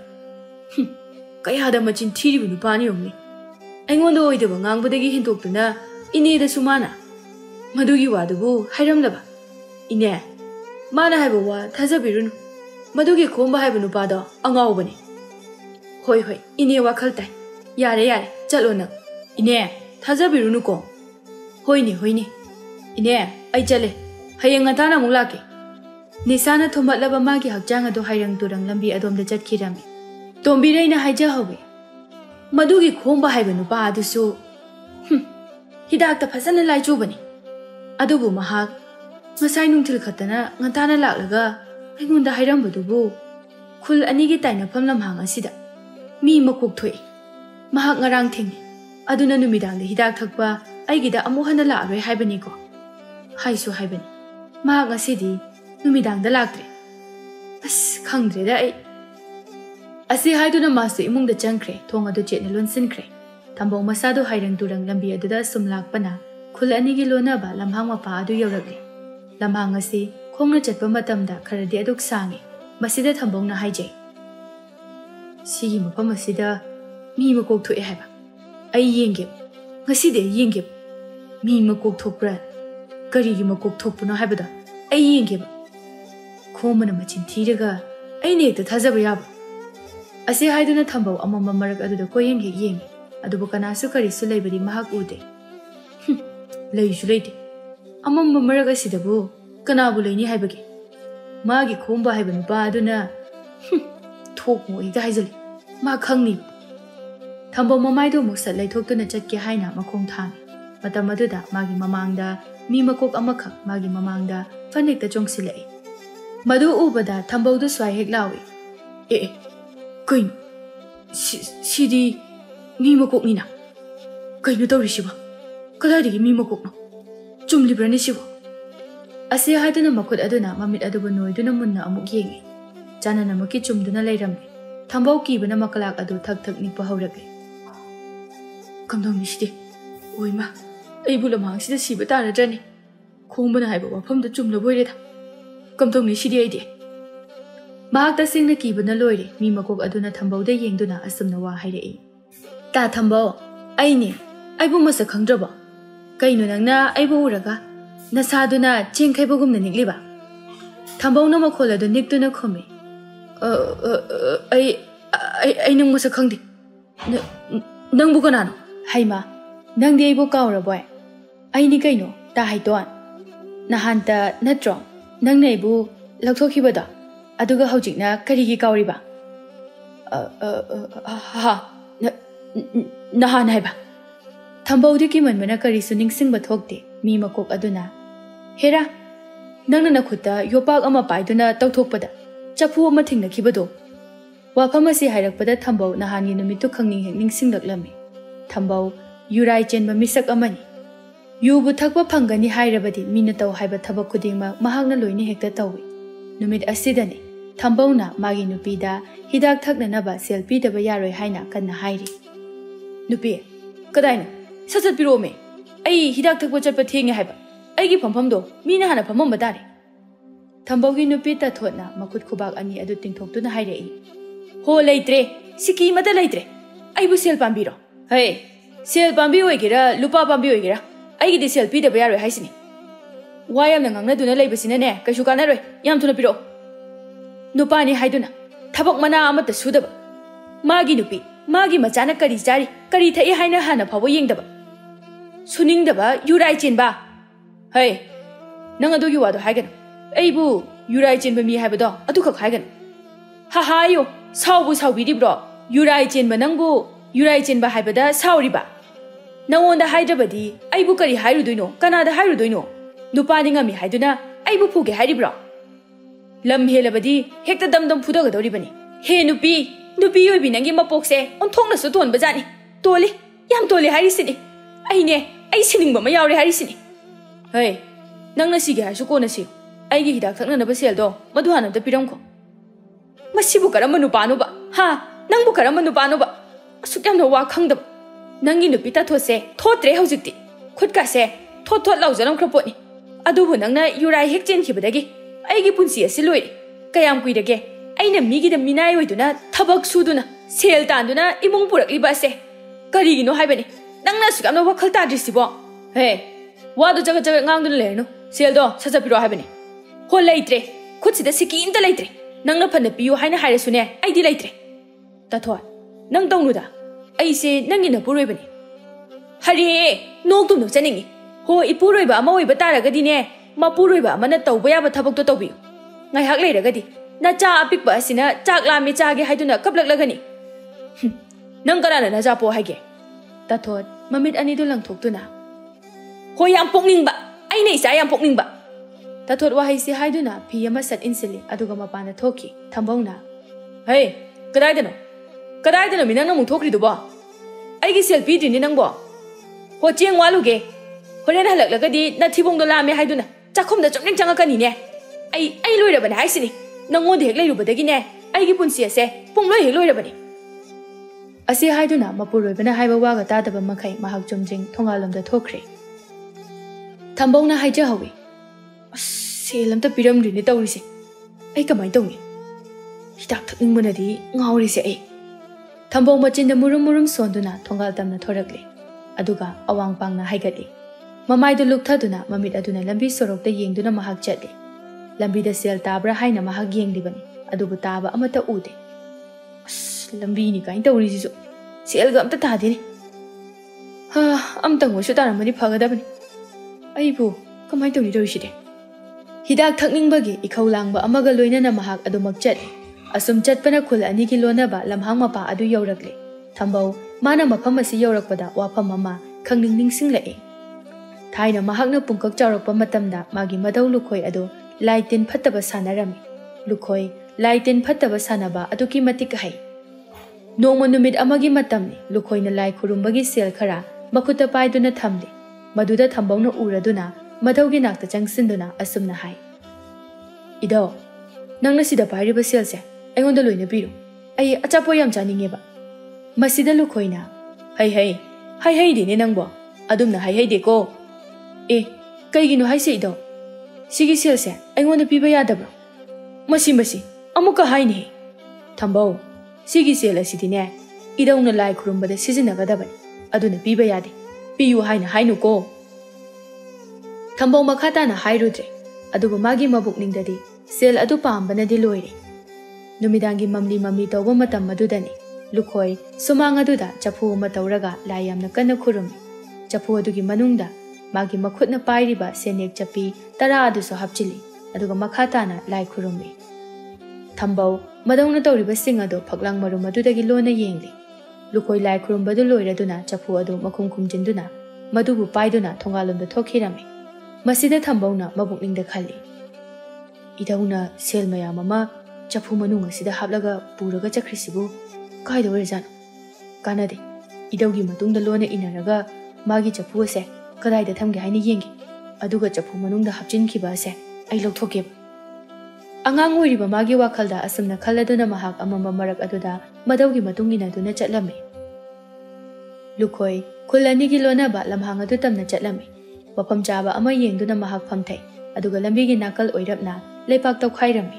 Speaker 1: कयादा मचिन थीरिबा नुपानी योंगनी अइंगोंदा ओइदबा ngangbadagi hindoktuna इनेदा सुमाना मदुगी वादुबु हाइरंलबा इने माना हाइबा वा थाजाबिरुनु मदुगी खोंबा हाइबा नुपादो अंगावबनी होय होय इने वाखल ताई यारे यारे चलो नंग इने थाजाबिरुनु को होइने होइने इने अइ चले हयेंग ngataना mung lake निसाना थोमलबा मागी हक्चांग अदो हाइरंग तुरंग लंबी अदोमदा चटखिरामी तोंबिरैना हाइजा हवे मदुगी खोंबा हाइबा नुपा अदुसु हिदाकता फजना लाइचुबनी अदुबु महाक ngасai nungthil khatana ngantana laklaga aingunda hairambadubу khul anigi taina phamlam hang asida mi makok thoi mahak ngarang thengni aduna numidang de hidak thakpa aigida amu hana la roi haibani ko haisu haibani mahak asidi numidang da laktre as khangdre da ai asi haiduna masu imung da changkre thong adu chetna lonsinkre thambong masado hairang turang lambi aduda sumlakpana khul anigi lona ba lamhang mapa adu yawrakle lamhang asi khongna chatpa matamda kharadi aduk sangi masida thambongna haijai sigi mapam asida mi makok thoi haiba ai yenge ngaside yenge mi makok thokpra karigi makok thokpuna haibada ai yenge khomana machin thiraga ai ne ta thajaba yaba ase haiduna thambau amama marak aduda koyenge yenge adubu kanasu kari su leibadi mahak ude leisu leite amama marak asidabu kanabu leini haibage magi khomba haiba nupa aduna thokmo ida haijali ma khangni thambau mamaido muksat leithokuna chatke haina makong thang matam aduda magi mamangda mi makok amakha magi mamangda fanekta chongsilai madu ubada thambau du swai hek lawi kain sidi mi makok nina kainu tawrisiba kadadigi mi makok no chumlibrani sibo ase haiduna makut aduna mamit adubu noiduna munna amuk yengi janana maki chumduna leirambe thambau kibana makalak adu thak thak nikpa haurakle kamdong niside oima aibu lamhang sida siba taradrani khombana haiba wafamda chumla boireda kamdong niside aide mahak tasingna kibana loire mi makok aduna thambau da yengduna asumna wa hairei ta thambau aine aibu masa khangdraba kainu nangna aibu uraga nasaduna chengkhaibagumna nikliba thambau na makhola do niktuna khome ai nang masa khangdi nang bu kanano haima nang di aibu kaura boy ai ni kaino ta haiton nahanta natro nang nei bu lakthokhibada aduga haujikna karigi kauriba ha nahan haiba thambau di ki manmana kari su ningsingba thokte mi makok aduna hera nangna nakhuta yopak ama paiduna tawthokpada chapu ama thingna khibado wafam asi hairakpada thambau nahani numitu khangning hek ningsinglaklammi thambau yurai chenba misak amani yubu thakpa phangani hairabadi mina taw haiba thabak khudingma mahakna loini hekta tawi numit asidani thambau na magi nupida hidak thakna naba selfie daba yaroi haina kanna hairi nupi kadaina sasat pirome ai hidak thakpa chatpa thengi haiba aigi phampham do mina hana phamam badare thambau gi nupi ta thotna makut khubak ani adu tingthoktuna hairei ho leitre siki mata leitre ai bu sel pambiro hey sel pambi oigira lupa pambi oigira aigi di selfie daba yaroi haisini wayam na ngangna duna leibasina ne kaishu kana roi yam thuna piro nupani haiduna thabak mana amata sudaba magi nupi magi machana kari chari kari thai haina hana phawo yengdaba suningdaba yurai chenba hey nang adugi wado haigana aibu yurai chenba mi haibado adu khak haigana ha ha yo saubu saubidi bro yurai chenba nangbu yurai chenba haibada sauriba nangonda haidabadi aibu kari hairudoino kanada hairudoino nupani ngami haiduna aibu phuge hairibro lam helabadi hekta damdam phudagadoribani he nupi oibi nangi mapokse onthongna su thon bajani toli yam toli harisini aine ai siningba ma yaure harisini hey nangna sigi haisu kona si aigi hidak thakna na basel do madu hana da piramko masibu karamba nupano ba ha nangbu karamba nupano ba asukyam no wa khangdaba nangi nupi ta those thotre haujikti khutka se thot law jaram khraponi adubu nangna yurai hek chen khibadagi
Speaker 2: ꯑꯩꯒꯤ ꯄꯨꯟꯁꯤ ꯑꯁꯤ ꯂꯣꯏꯔꯦ ꯀꯌꯥꯝ ꯀꯨꯏꯔꯒꯦ ꯑꯩꯅ ꯃꯤꯒꯤꯗ ꯃꯤꯅꯥꯏ ꯑꯣꯏꯗꯨꯅ ꯊꯕꯛ ꯁꯨꯗꯨꯅ ꯁꯦꯜ ꯇꯥꯟꯗꯨꯅ ꯏꯃꯨꯡ ꯄꯨꯔꯛꯂꯤꯕ ꯑꯁꯦ ꯀꯔꯤꯒꯤꯅꯣ ꯍꯥꯏꯕꯅꯤ ꯅꯪꯅ ꯑꯁꯨꯛ ꯌꯥꯝꯅ ꯋꯥꯈꯜ ꯇꯥꯗ꯭ꯔꯤꯁꯤꯕꯣ ꯍꯦ ꯋꯥꯗꯣ ꯆꯒꯠ ꯆꯒꯠ ꯉꯥꯡꯗꯨꯅ ꯂꯩꯔꯅꯨ ꯁꯦꯜꯗꯣ ꯁꯠꯆꯠꯄꯤꯔꯣ ꯍꯥꯏꯕꯅꯤ ꯍꯣ ꯂꯩꯇ꯭ꯔꯦ ꯈꯨꯠꯁꯤꯗ ꯁꯤꯀꯤ ꯑꯝꯇ ꯂꯩꯇ꯭ꯔꯦ ꯅꯪꯅ ꯐꯅ ꯄꯤꯌꯨ ꯍꯥꯏꯅ ꯍꯥꯏꯔꯁꯨꯅꯦ ꯑꯩꯗꯤ ꯂꯩꯇ꯭ꯔꯦ ꯇꯥꯊꯣꯏ ꯅꯪ ꯇꯧꯅꯨꯗ ꯑꯩꯁꯦ ꯅꯪꯒꯤ ꯅꯄꯨꯔꯣꯏꯕꯅꯤ ꯍꯔꯦ ꯅꯣꯛꯇꯨꯝ ꯅꯣꯛꯆꯅꯤꯡꯉꯤ ꯍꯣ ꯏꯄꯨꯔꯣꯏꯕ ꯑꯃ ꯑꯣꯏꯕ ꯇꯥꯔꯒꯗꯤꯅꯦ ꯃꯄꯨꯔꯣꯏꯕ ꯑꯃꯅ ꯇꯧꯕ ꯌꯥꯕ ꯊꯕꯛꯇꯣ ꯇꯧꯕꯤꯌꯨ ꯉꯥꯏꯍꯥꯛ ꯂꯩꯔꯒꯗꯤ ꯅꯆꯥ ꯑꯄꯤꯛꯄ ꯑꯁꯤꯅ ꯆꯥꯛ ꯂꯥꯝꯃꯦ ꯆꯥꯒꯦ ꯍꯥꯏꯗꯨꯅ ꯀꯞꯂꯛꯂꯒꯅꯤ ꯅꯪ ꯀꯅꯥꯅ ꯅꯆꯥ ꯄꯣ ꯍꯥꯏꯒꯦ ꯇꯥꯊꯣꯠ ꯃꯃꯤꯠ ꯑꯅꯤꯗꯨ ꯂꯪꯊꯣꯛꯇꯨꯅ ꯍꯣꯏ ꯌꯥꯝ ꯄꯣꯛꯅꯤꯡꯕ ꯑꯩꯅ ꯏꯆꯥ ꯌꯥꯝ ꯄꯣꯛꯅꯤꯡꯕ ꯇꯥꯊꯣꯠ ꯋꯥꯍꯩꯁꯤ ꯍꯥꯏꯗꯨꯅ ꯐꯤ ꯑꯃ ꯁꯠ ꯏꯟꯁꯤꯜꯂꯤ ꯑꯗꯨꯒ ꯃꯄꯥꯟꯗ ꯊꯣꯛꯈꯤ ꯊꯝꯕꯧꯅ ꯍꯩ ꯀꯗꯥꯏꯗꯅꯣ ꯃꯤ ꯅꯪꯅ ꯑꯃꯨꯛ ꯊꯣꯛꯈ꯭ꯔꯤꯗꯨꯕꯣ ꯑꯩꯒꯤ ꯁꯦꯜ ꯄꯤꯗ꯭ꯔꯤꯅꯤ ꯅꯪꯕꯣ ꯍꯣ ꯆꯦꯡ ꯋꯥꯂꯨꯒꯦ ꯍꯣꯔꯦꯟ ꯍꯜꯂꯛꯂꯒꯗꯤ ꯅꯊꯤꯕꯣꯡꯗꯣ ꯂꯥꯝꯃꯦ ꯍꯥꯏꯗꯨꯅ ꯆꯥꯛꯈꯨꯝꯗ ꯆꯨꯝꯅꯤꯡ ꯆꯪꯉꯛꯀꯅꯤꯅꯦ ꯑꯩ ꯂꯣꯏꯔꯕꯅꯦ ꯍꯥꯏꯁꯤꯅꯤ ꯅꯪꯉꯣꯟꯗ ꯍꯦꯛ ꯂꯩꯔꯨꯕꯗꯒꯤꯅꯦ ꯑꯩꯒꯤ ꯄꯨꯟꯁꯤ ꯑꯁꯦ ꯄꯨꯡꯂꯣꯏ ꯍꯦꯛ ꯂꯣꯏꯔꯕꯅꯤ ꯑꯁꯤ ꯍꯥꯏꯗꯨꯅ ꯃꯄꯨꯔꯣꯏꯕꯅ ꯍꯥꯏꯕ ꯋꯥꯒ ꯇꯥꯗꯕ ꯃꯈꯩ ꯃꯍꯥꯛ ꯆꯨꯝꯗ꯭ꯔꯤꯡ ꯊꯣꯡꯒꯥꯜꯂꯣꯝꯗ ꯊꯣꯛꯈ꯭ꯔꯦ ꯊꯝꯕꯧꯅ ꯍꯥꯏꯖꯍꯧꯏ ꯑꯁ ꯁꯦꯜ ꯑꯝꯇ ꯄꯤꯔꯝꯗ꯭ꯔꯤꯅꯦ ꯇꯧꯔꯤꯁꯦ ꯑꯩ ꯀꯃꯥꯏꯅ ꯇꯧꯅꯤ ꯍꯤꯗꯥꯛ ꯊꯛꯅꯤꯡꯕꯅꯗꯤ ꯉꯥꯎꯔꯤꯁꯦ ꯑꯩ ꯊꯝꯕꯧ ꯃꯆꯤꯟꯗ ꯃꯨꯔꯨꯝ ꯃꯨꯔꯨꯝ ꯁꯣꯟꯗꯨꯅ ꯊꯣꯡꯒꯥꯜ ꯇꯝꯅ ꯊꯣꯔꯛꯂꯦ ꯑꯗꯨꯒ ꯑꯋꯥꯡ ꯄꯥꯡꯅ ꯍꯥꯏꯒꯠꯂꯤ ꯃꯃꯥꯏꯗꯨ ꯂꯨꯛꯊꯗꯨꯅ ꯃꯃꯤꯠ ꯑꯗꯨꯅ ꯂꯝꯕꯤ ꯁꯣꯔꯣꯛꯇ ꯌꯦꯡꯗꯨꯅ ꯃꯍꯥꯛ ꯆꯠꯂꯤ ꯂꯝꯕꯤꯗ ꯁꯦꯜ ꯇꯥꯕ꯭ꯔꯥ ꯍꯥꯏꯅ ꯃꯍꯥꯛ ꯌꯦꯡꯂꯤꯕꯅꯤ ꯑꯗꯨꯕꯨ ꯇꯥꯕ ꯑꯃꯠꯇ ꯎꯗꯦ ꯑꯁ ꯂꯝꯕꯤꯅꯤ ꯀꯥꯏꯅ ꯇꯧꯔꯤꯁꯤꯁꯨ ꯁꯦꯜꯒ ꯑꯝꯇ ꯇꯥꯗꯦꯅꯦ ꯑꯝꯇꯪ ꯑꯣꯏꯁꯨ ꯇꯥꯔꯝꯃꯗꯤ ꯐꯒꯗꯕꯅꯤ ꯑꯩꯕꯨ ꯀꯃꯥꯏꯅ ꯇꯧꯅꯤ ꯇꯧꯔꯤꯁꯤꯗꯤ ꯍꯤꯗꯥꯛ ꯊꯛꯅꯤꯡꯕꯒꯤ ꯏꯈꯧ ꯂꯥꯡꯕ ꯑꯃꯒ ꯂꯣꯏꯅꯅ ꯃꯍꯥꯛ ꯑꯗꯨꯃꯛ ꯆꯠꯂꯤ ꯑꯁꯨꯝ ꯆꯠꯄꯅ ꯈꯨꯜ ꯑꯅꯤꯒꯤ ꯂꯣꯟꯅꯕ ꯂꯝꯍꯥꯡ ꯃꯄꯥ ꯑꯗꯨ ꯌꯧꯔꯛꯂꯦ ꯊꯝꯕꯧ ꯃꯥꯅ ꯃꯐꯝ ꯑꯁꯤ ꯌꯧꯔꯛꯄꯗ ꯋꯥꯐꯝ ꯑꯃ ꯈꯪꯅꯤꯡ ꯅꯤꯡꯁꯤꯡꯂꯛꯏ ꯊꯥꯏꯅ ꯃꯍꯥꯛꯅ ꯄꯨꯡꯀꯛ ꯆꯥꯎꯔꯛꯄ ꯃꯇꯝꯗ ꯃꯥꯒꯤ ꯃꯙꯧ ꯂꯨꯈꯣꯏ ꯑꯗꯨ ꯂꯥꯏ ꯇꯤꯟ ꯐꯠꯇꯕ ꯁꯥꯟꯅꯔꯝꯃꯤ ꯂꯨꯈꯣꯏ ꯂꯥꯏ ꯇꯤꯟ ꯐꯠꯇꯕ ꯁꯥꯟꯅꯕ ꯑꯗꯨꯛꯀꯤ ꯃꯇꯤꯛ ꯍꯩ ꯅꯣꯡꯃ ꯅꯨꯃꯤꯠ ꯑꯃꯒꯤ ꯃꯇꯝꯅꯤ ꯂꯨꯈꯣꯏꯅ ꯂꯥꯏ ꯈꯨꯔꯨꯝꯕꯒꯤ ꯁꯦꯜ ꯈꯔ ꯃꯈꯨꯠꯇ ꯄꯥꯏꯗꯨꯅ ꯊꯝꯂꯤ ꯃꯗꯨꯗ ꯊꯝꯕꯧꯅ ꯎꯔꯗꯨꯅ ꯃꯙꯧꯒꯤ ꯅꯥꯛꯇ ꯆꯪꯁꯤꯟꯗꯨꯅ ꯑꯁꯨꯝꯅ ꯍꯥꯏ ꯏꯙꯧ ꯅꯪꯅ ꯁꯤꯗ ꯄꯥꯏꯔꯤꯕ ꯁꯦꯜꯁꯦ ꯑꯩꯉꯣꯟꯗ ꯂꯣꯏꯅ ꯄꯤꯔꯨ ꯑꯩ ꯑꯆꯥꯄꯣꯠ ꯌꯥꯝ ꯆꯥꯅꯤꯡꯉꯦꯕ ꯃꯁꯤꯗ ꯂꯨꯈꯣꯏꯅ ꯍꯩꯗꯦꯅꯦ ꯅꯪꯕꯣ ꯑꯗꯨꯝꯅ ꯍꯩꯗꯦꯀꯣ ꯀꯩꯒꯤꯅꯣ ꯍꯥꯏꯁꯦ ꯏꯙꯧ ꯁꯤꯒꯤ ꯁꯦꯜꯁꯦ ꯑꯩꯉꯣꯟꯗ ꯄꯤꯕ ꯌꯥꯗꯕ꯭ꯔꯣ ꯃꯁꯤ ꯑꯃꯨꯛꯀ ꯍꯥꯏꯅꯦ ꯊꯝꯕꯧ ꯁꯤꯒꯤ ꯁꯦꯜ ꯑꯁꯤꯗꯤꯅꯦ ꯏꯙꯧꯅ ꯂꯥꯏ ꯈꯨꯔꯨꯝꯕꯗ ꯁꯤꯖꯤꯟꯅꯒꯗꯕꯅꯤ ꯑꯗꯨꯅ ꯄꯤꯕ ꯌꯥꯗꯦ ꯄꯤꯌꯨ ꯍꯥꯏꯅ ꯍꯥꯏꯅꯨꯀꯣ ꯊꯝꯕꯧ ꯃꯈꯥ ꯇꯥꯅ ꯍꯥꯏꯔꯨꯗ꯭ꯔꯦ ꯑꯗꯨꯕꯨ ꯃꯥꯒꯤ ꯃꯕꯨꯛꯅꯤꯡꯗꯗꯤ ꯁꯦꯜ ꯑꯗꯨ ꯄꯥꯝꯕꯅꯗꯤ ꯂꯣꯏꯔꯦ ꯅꯨꯃꯤꯗꯥꯡꯒꯤ ꯃꯝꯂꯤ ꯇꯧꯕ ꯃꯇꯝ ꯑꯗꯨꯗꯅꯤ ꯂꯨꯈꯣꯏ ꯁꯨꯃꯥꯡ ꯑꯗꯨꯗ ꯆꯐꯨ ꯑꯃ ꯇꯧꯔꯒ ꯂꯥꯏ ꯌꯥꯝꯅ ꯀꯟꯅ ꯈꯨꯔꯨꯝꯃꯤ ꯆꯐꯨ ꯑꯗꯨꯒꯤ ꯃꯅꯨꯡꯗ ꯃꯥꯒꯤ ꯃꯈꯨꯠꯅ ꯄꯥꯏꯔꯤꯕ ꯁꯦꯟꯌꯦꯛ ꯆꯞꯄꯤ 10 ꯑꯗꯨꯁꯨ ꯍꯥꯞꯆꯤꯜꯂꯤ ꯑꯗꯨꯒ ꯃꯈꯥ ꯇꯥꯅ ꯂꯥꯏ ꯈꯨꯔꯨꯝꯃꯤ ꯊꯝꯕꯧ ꯃꯗꯧꯅ ꯇꯧꯔꯤꯕꯁꯤꯡ ꯑꯗꯨ ꯐꯛꯂꯥꯡ ꯃꯔꯨꯝ ꯑꯗꯨꯗꯒꯤ ꯂꯣꯟꯅ ꯌꯦꯡꯂꯤ ꯂꯨꯈꯣꯏ ꯂꯥꯏ ꯈꯨꯔꯨꯝꯕꯗꯨ ꯂꯣꯏꯔꯗꯨꯅ ꯆꯐꯨ ꯑꯗꯨ ꯃꯈꯨꯝ ꯈꯨꯝꯖꯤꯟꯗꯨꯅ ꯃꯗꯨꯕꯨ ꯄꯥꯏꯗꯨꯅ ꯊꯣꯡꯒꯥꯜꯂꯣꯝꯗ ꯊꯣꯛꯈꯤꯔꯝꯃꯤ ꯃꯁꯤꯗ ꯊꯝꯕꯧꯅ ꯃꯕꯨꯛꯅꯤꯡꯗ ꯈꯜꯂꯤ ꯏꯙꯧꯅ ꯁꯦꯜ ꯃꯌꯥꯝ ꯑꯃ ꯆꯐꯨ ꯃꯅꯨꯡ ꯑꯁꯤꯗ ꯍꯥꯞꯂꯒ ꯄꯨꯔꯒ ꯆꯠꯈ꯭ꯔꯤꯁꯤꯕꯨ ꯀꯥꯏꯗ ꯑꯣꯏꯔꯖꯥꯠꯅꯣ ꯀꯥꯟꯅꯗꯦ ꯏꯙꯧꯒꯤ ꯃꯇꯨꯡꯗ ꯂꯣꯟꯅ ꯏꯟꯅꯔꯒ ꯃꯥꯒꯤ ꯆꯐꯨ ꯑꯁꯦ ꯀꯗꯥꯏꯗ ꯊꯝꯒꯦ ꯍꯥꯏꯅ ꯌꯦꯡꯒꯦ ꯑꯗꯨꯒ ꯆꯐꯨ ꯃꯅꯨꯡꯗ ꯍꯥꯞꯆꯤꯟꯈꯤꯕ ꯑꯁꯦ ꯑꯩ ꯂꯧꯊꯣꯛꯀꯦꯕ ꯑꯉꯥꯡ ꯑꯣꯏꯔꯤꯕ ꯃꯥꯒꯤ ꯋꯥꯈꯜꯗ ꯑꯁꯨꯝꯅ ꯈꯜꯂꯗꯨꯅ ꯃꯍꯥꯛ ꯑꯃꯝꯕ ꯃꯔꯛ ꯑꯗꯨꯗ ꯃꯙꯧꯒꯤ ꯃꯇꯨꯡ ꯏꯟꯅꯗꯨꯅ ꯆꯠꯂꯝꯃꯤ ꯂꯨꯈꯣꯏ ꯈꯨꯜ ꯑꯅꯤꯒꯤ ꯂꯣꯟꯅꯕ ꯂꯝꯍꯥꯡ ꯑꯗꯨ ꯇꯝꯅ ꯆꯠꯂꯝꯃꯤ ꯃꯐꯝ ꯆꯥꯕ ꯑꯃ ꯌꯦꯡꯗꯨꯅ ꯃꯍꯥꯛ ꯐꯝꯊꯩ ꯑꯗꯨꯒ ꯂꯝꯕꯤꯒꯤ ꯅꯥꯀꯜ ꯑꯣꯏꯔꯞꯅ ꯂꯩꯄꯥꯛ ꯇꯧꯈꯥꯏꯔꯝꯃꯤ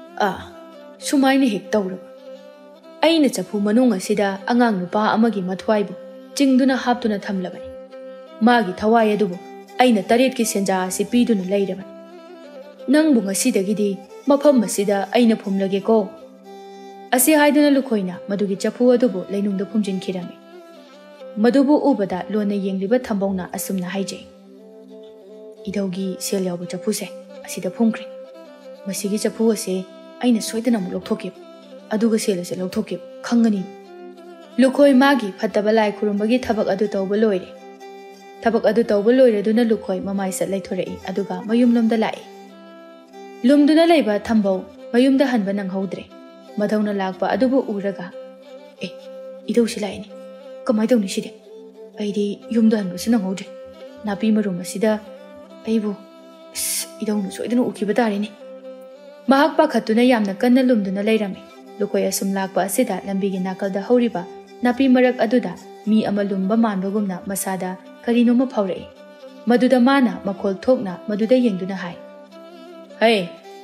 Speaker 2: ꯁꯨꯃꯥꯏꯅ ꯍꯦꯛ ꯇꯧꯔꯕ ꯑꯩꯅ ꯆꯐꯨ ꯃꯅꯨꯡ ꯑꯁꯤꯗ ꯑꯉꯥꯡ ꯅꯨꯄꯥ ꯑꯃꯒꯤ ꯃꯊ꯭ꯋꯥꯏꯕꯨ ꯆꯤꯡꯗꯨꯅ ꯍꯥꯞꯇꯨꯅ ꯊꯝꯂꯕꯅꯤ ꯃꯥꯒꯤ ꯊꯋꯥꯏ ꯑꯗꯨꯕꯨ ꯑꯩꯅ 9ꯀꯤ ꯁꯦꯟꯖꯥ ꯑꯁꯤ ꯄꯤꯗꯨꯅ ꯂꯩꯔꯕꯅꯤ ꯅꯪꯕꯨ ꯉꯁꯤꯗꯒꯤꯗꯤ ꯃꯐꯝ ꯑꯁꯤꯗ ꯑꯩꯅ ꯐꯨꯝꯂꯒꯦꯀꯣ ꯑꯁꯤ ꯍꯥꯏꯗꯨꯅ ꯂꯨꯈꯣꯏꯅ ꯃꯗꯨꯒꯤ ꯆꯐꯨ ꯑꯗꯨꯕꯨ ꯂꯩꯅꯨꯡꯗ ꯐꯨꯝꯖꯤꯟꯈꯤꯔꯝꯃꯤ ꯃꯗꯨꯕꯨ ꯎꯕꯗ ꯂꯣꯟꯅ ꯌꯦꯡꯂꯤꯕ ꯊꯝꯕꯧꯅ ꯑꯁꯨꯝꯅ ꯍꯥꯏꯖꯩ ꯏꯙꯧꯒꯤ ꯁꯦꯜ ꯌꯥꯎꯕ ꯆꯐꯨꯁꯦ ꯑꯁꯤꯗ ꯐꯨꯝꯈ꯭ꯔꯦ ꯃꯁꯤꯒꯤ ꯆꯐꯨ ꯑꯁꯤ ꯑꯩꯅ ꯁꯣꯏꯗꯅ ꯑꯃꯨꯛ ꯂꯧꯊꯣꯛꯀꯦꯕ ꯑꯗꯨꯒ ꯁꯦꯜ ꯑꯁꯤ ꯂꯧꯊꯣꯛꯀꯦꯕ ꯈꯪꯒꯅꯤ ꯂꯨꯈꯣꯏ ꯃꯥꯒꯤ ꯐꯠꯇꯕ ꯂꯥꯏ ꯈꯨꯔꯨꯝꯕꯒꯤ ꯊꯕꯛ ꯑꯗꯨ ꯇꯧꯕ ꯂꯣꯏꯔꯦ ꯊꯕꯛ ꯑꯗꯨ ꯇꯧꯕ ꯂꯣꯏꯔꯗꯨꯅ ꯂꯨꯈꯣꯏ ꯃꯃꯥꯏ ꯁꯠ ꯂꯩꯊꯣꯔꯛꯏ ꯑꯗꯨꯒ ꯃꯌꯨꯝꯂꯣꯝꯗ ꯂꯥꯛꯏ ꯂꯨꯝꯗꯨꯅ ꯂꯩꯕ ꯊꯝꯕꯧ ꯃꯌꯨꯝꯗ ꯍꯟꯕ ꯅꯪꯍꯧꯗ꯭ꯔꯦ ꯃꯙꯧꯅ ꯂꯥꯛꯄ ꯑꯗꯨꯕꯨ ꯎꯔꯒ ꯏꯙꯧꯁꯤ ꯂꯥꯛꯏꯅꯤ ꯀꯃꯥꯏꯅ ꯇꯧꯅꯤ ꯁꯤꯗꯤ ꯑꯩꯗꯤ ꯌꯨꯝꯗ ꯍꯟꯕꯁꯨ ꯅꯪꯍꯧꯗ꯭ꯔꯦ ꯅꯥꯄꯤ ꯃꯔꯨꯝ ꯑꯁꯤꯗ ꯑꯩꯕꯨ ꯏꯙꯧꯅ ꯁꯣꯏꯗꯅ ꯎꯈꯤꯕ ꯇꯥꯔꯦꯅꯦ ꯃꯍꯥꯛ ꯄꯥꯈꯠꯇꯨꯅ ꯌꯥꯝꯅ ꯀꯟꯅ ꯂꯨꯝꯗꯨꯅ ꯂꯩꯔꯝꯃꯤ ꯂꯨꯈꯣꯏ ꯑꯁꯨꯝ ꯂꯥꯛꯄ ꯑꯁꯤꯗ ꯂꯝꯕꯤꯒꯤ ꯅꯥꯀꯜꯗ ꯍꯧꯔꯤꯕ ꯅꯥꯄꯤ ꯃꯔꯛ ꯑꯗꯨꯗ ꯃꯤ ꯑꯃ ꯂꯨꯝꯕ ꯃꯥꯟꯕꯒꯨꯝꯅ ꯃꯁꯥꯗ ꯀꯔꯤꯅꯣꯃ ꯐꯥꯎꯔꯛꯏ ꯃꯗꯨꯗ ꯃꯥꯅ ꯃꯈꯣꯜ ꯊꯣꯛꯅ ꯃꯗꯨꯗ ꯌꯦꯡꯗꯨꯅ ꯍꯥꯏ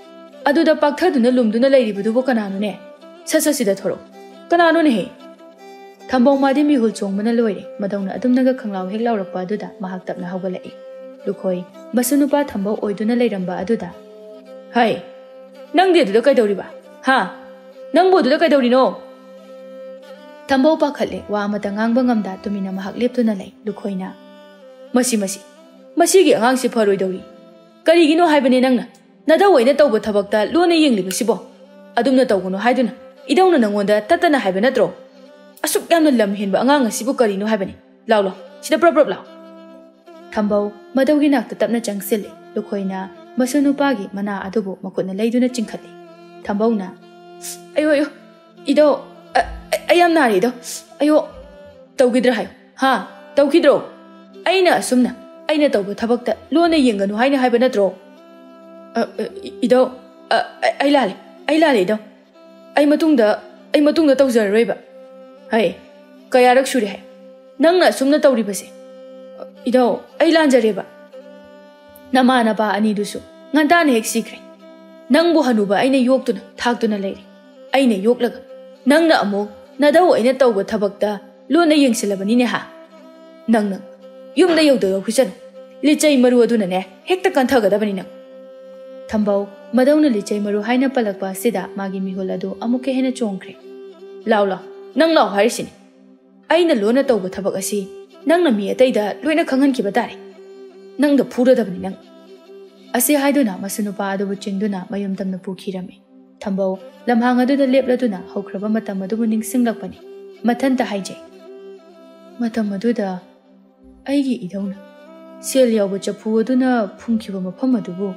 Speaker 2: ꯑꯗꯨꯗ ꯄꯥꯛꯊꯗꯨꯅ ꯂꯨꯝꯗꯨꯅ ꯂꯩꯔꯤꯕꯗꯨꯕꯨ ꯀꯅꯥꯅꯣꯅꯦ? ꯁꯠ-ꯁꯠꯁꯤꯗ ꯊꯣꯔꯛꯎ. ꯀꯅꯥꯅꯣꯅꯦꯍꯦ? ꯊꯝꯕꯧ ꯃꯥꯗꯤ ꯃꯤꯍꯨꯜ ꯆꯣꯡꯕꯅ ꯂꯣꯏꯔꯦ. ꯃꯗꯧꯅ ꯑꯗꯨꯝꯅꯒ ꯈꯪꯂꯥꯎ ꯍꯦꯛ ꯂꯥꯎꯔꯛꯄ ꯑꯗꯨꯗ ꯃꯍꯥꯛ ꯇꯞꯅ ꯍꯧꯒꯠꯂꯛꯏ. ꯂꯨꯈꯣꯏ ꯃꯁꯨꯅꯨꯄꯥ ꯊꯝꯕꯧ ꯑꯣꯏꯗꯨꯅ ꯂꯩꯔꯝꯕ ꯑꯗꯨꯗ ꯍꯩ, ꯅꯪꯗꯤ ꯑꯗꯨꯗ ꯀꯩꯗꯧꯔꯤꯕ? ꯍꯥ? ꯅꯪꯕꯨ ꯑꯗꯨꯗ ꯀꯩꯗꯧꯔꯤꯅꯣ? ꯊꯝꯕꯧ ꯄꯥꯈꯠꯂꯦ. ꯋꯥ ꯑꯃꯇ ꯉꯥꯡꯕ ꯉꯝꯗ ꯇꯨꯃꯤꯟꯅ ꯃꯍꯥꯛ ꯂꯦꯞꯇꯨꯅ ꯂꯩ. ꯂꯨꯈꯣꯏꯅ ꯃꯁꯤꯒꯤ ꯑꯉꯥꯡꯁꯤ ꯐꯔꯣꯏꯗꯧꯔꯤ. ꯀꯔꯤꯒꯤꯅꯣ ꯍꯥꯏꯕꯅꯦ ꯅꯪꯅ ꯅꯗꯧꯋꯩꯅ ꯇꯧꯕ ꯊꯕꯛꯇ ꯂꯣꯟꯅ ꯌꯦꯡꯂꯤꯕꯁꯤꯕꯣ? ꯑꯗꯨꯝꯅ ꯇꯧꯒꯅꯨ ꯍꯥꯏꯗꯨꯅ ꯏꯗꯧꯅ ꯅꯪꯉꯣꯟꯗ ꯇꯠꯇꯅ ꯍꯥꯏꯕ ꯅꯠꯇ꯭ꯔꯣ? ꯑꯁꯨꯛ ꯌꯥꯝꯅ ꯂꯝ ꯍꯦꯟꯕ ꯑꯉꯥꯡ ꯑꯁꯤꯕꯨ ꯀꯔꯤꯅꯣ ꯍꯥꯏꯕꯅꯤ? ꯂꯥꯎ ꯁꯤꯗ ꯄ꯭ꯔꯞ ꯂꯥꯎ. ꯊꯝꯕꯧ ꯃꯗꯧꯒꯤ ꯅꯥꯛꯇ ꯇꯞꯅ ꯆꯪꯁꯤꯜꯂꯤ. ꯂꯨꯈꯣꯏꯅ ꯃꯁꯨꯅꯨꯄꯥꯒꯤ ꯃꯅꯥ ꯑꯗꯨꯕꯨ ꯃꯈꯨꯠꯅ ꯂꯩꯗꯨꯅ ꯆꯤꯡꯈꯠꯂꯤ. ꯊꯝꯕꯧꯅ ꯑꯌꯣ ꯏꯗꯧ, ꯑꯩ ꯌꯥꯝ ꯅꯥꯔꯦ ꯏꯗꯧ. ꯑꯌꯣ, ꯇꯧꯈꯤꯗ꯭ꯔꯥ ꯍꯥꯏꯌꯣ. ꯍꯥ? ꯇꯧꯈꯤꯗ꯭ꯔꯣ? ꯑꯩꯅ ꯑꯁꯨꯝꯅ ꯑꯩꯅ ꯇꯧꯕ ꯊꯕꯛꯇ ꯂꯣꯟꯅ ꯌꯦꯡꯒꯅꯨ ꯍꯥꯏꯅ ꯍꯥꯏꯕ ꯅꯠꯇ꯭ꯔꯣ? ꯏꯗꯧ, ꯑꯩ ꯂꯥꯜꯂꯦ ꯏꯗꯧ. ꯑꯩ ꯃꯇꯨꯡꯗ ꯇꯧꯖꯔꯔꯣꯏꯕ. ꯍꯩ, ꯀꯌꯥꯔꯛ ꯁꯨꯔꯦ ꯍꯥꯏ ꯅꯪꯅ ꯑꯁꯨꯝꯅ ꯇꯧꯔꯤꯕꯁꯦ? ꯏꯗꯧ, ꯑꯩ ꯂꯥꯟꯖꯔꯦꯕ. ꯅꯃꯥ ꯅꯄꯥ ꯑꯅꯤꯗꯨꯁꯨ ꯉꯟꯇꯥꯅ ꯍꯦꯛ ꯁꯤꯈ꯭ꯔꯦ. ꯅꯪꯕꯨ ꯍꯅꯨꯕ ꯑꯩꯅ ꯌꯣꯛꯇꯨꯅ ꯊꯥꯛꯇꯨꯅ ꯂꯩꯔꯦ. ꯑꯩꯅ ꯌꯣꯛꯂꯒ ꯅꯪꯅ ꯑꯃꯨꯛ ꯅꯗꯧ ꯑꯩꯅ ꯇꯧꯕ ꯊꯕꯛꯇ ꯂꯣꯟꯅ ꯌꯦꯡꯁꯤꯜꯂꯕꯅꯤꯅꯦ ꯍꯥ? ꯅꯪ ꯌꯨꯝꯗ ꯌꯧꯈꯤꯁꯅꯨ. ꯂꯤꯆꯩ ꯃꯔꯨ ꯑꯗꯨꯅꯅꯦ ꯍꯦꯛꯇ ꯀꯟꯊꯒꯗꯕꯅꯤ ꯅꯪ. ꯊꯝꯕꯧ ꯃꯗꯧꯅ ꯂꯤꯆꯩ ꯃꯔꯨ ꯍꯥꯏꯅ ꯄꯜꯂꯛꯄ ꯑꯁꯤꯗ ꯃꯥꯒꯤ ꯃꯤꯍꯨꯜ ꯑꯗꯨ ꯑꯃꯨꯛꯀ ꯍꯦꯟꯅ ꯆꯣꯡꯈ꯭ꯔꯦ. ꯂꯥꯎ, ꯅꯪ ꯂꯥꯎ ꯍꯥꯏꯔꯤꯁꯤꯅꯤ. ꯑꯩꯅ ꯂꯣꯟꯅ ꯇꯧꯕ ꯊꯕꯛ ꯑꯁꯤ ꯅꯪꯅ ꯃꯤ ꯑꯇꯩꯗ ꯂꯣꯏꯅ ꯈꯪꯍꯟꯈꯤꯕ ꯇꯥꯔꯦ. ꯅꯪꯗ ꯐꯨꯔꯗꯕꯅꯤ ꯅꯪ. ꯑꯁꯤ ꯍꯥꯏꯗꯨꯅ ꯃꯁꯨꯅꯨꯄꯥ ꯑꯗꯨꯕꯨ ꯆꯤꯡꯗꯨꯅ ꯃꯌꯨꯝ ꯇꯝꯅ ꯄꯨꯈꯤꯔꯝꯃꯤ. ꯊꯝꯕꯧ ꯂꯝꯍꯥꯡ ꯑꯗꯨꯗ ꯂꯦꯞꯂꯗꯨꯅ ꯍꯧꯈ꯭ꯔꯕ ꯃꯇꯝ ꯑꯗꯨꯕꯨ ꯅꯤꯡꯁꯤꯡꯂꯛꯄꯅꯤ. ꯃꯊꯟꯇ ꯍꯥꯏꯖꯩ. ꯃꯇꯝ ꯑꯗꯨꯗ ꯑꯩꯒꯤ ꯏꯙꯧꯅ ꯁꯦꯜ ꯌꯥꯎꯕ ꯆꯐꯨ ꯑꯗꯨꯅ ꯐꯨꯝꯈꯤꯕ ꯃꯐꯝ ꯑꯗꯨꯕꯨ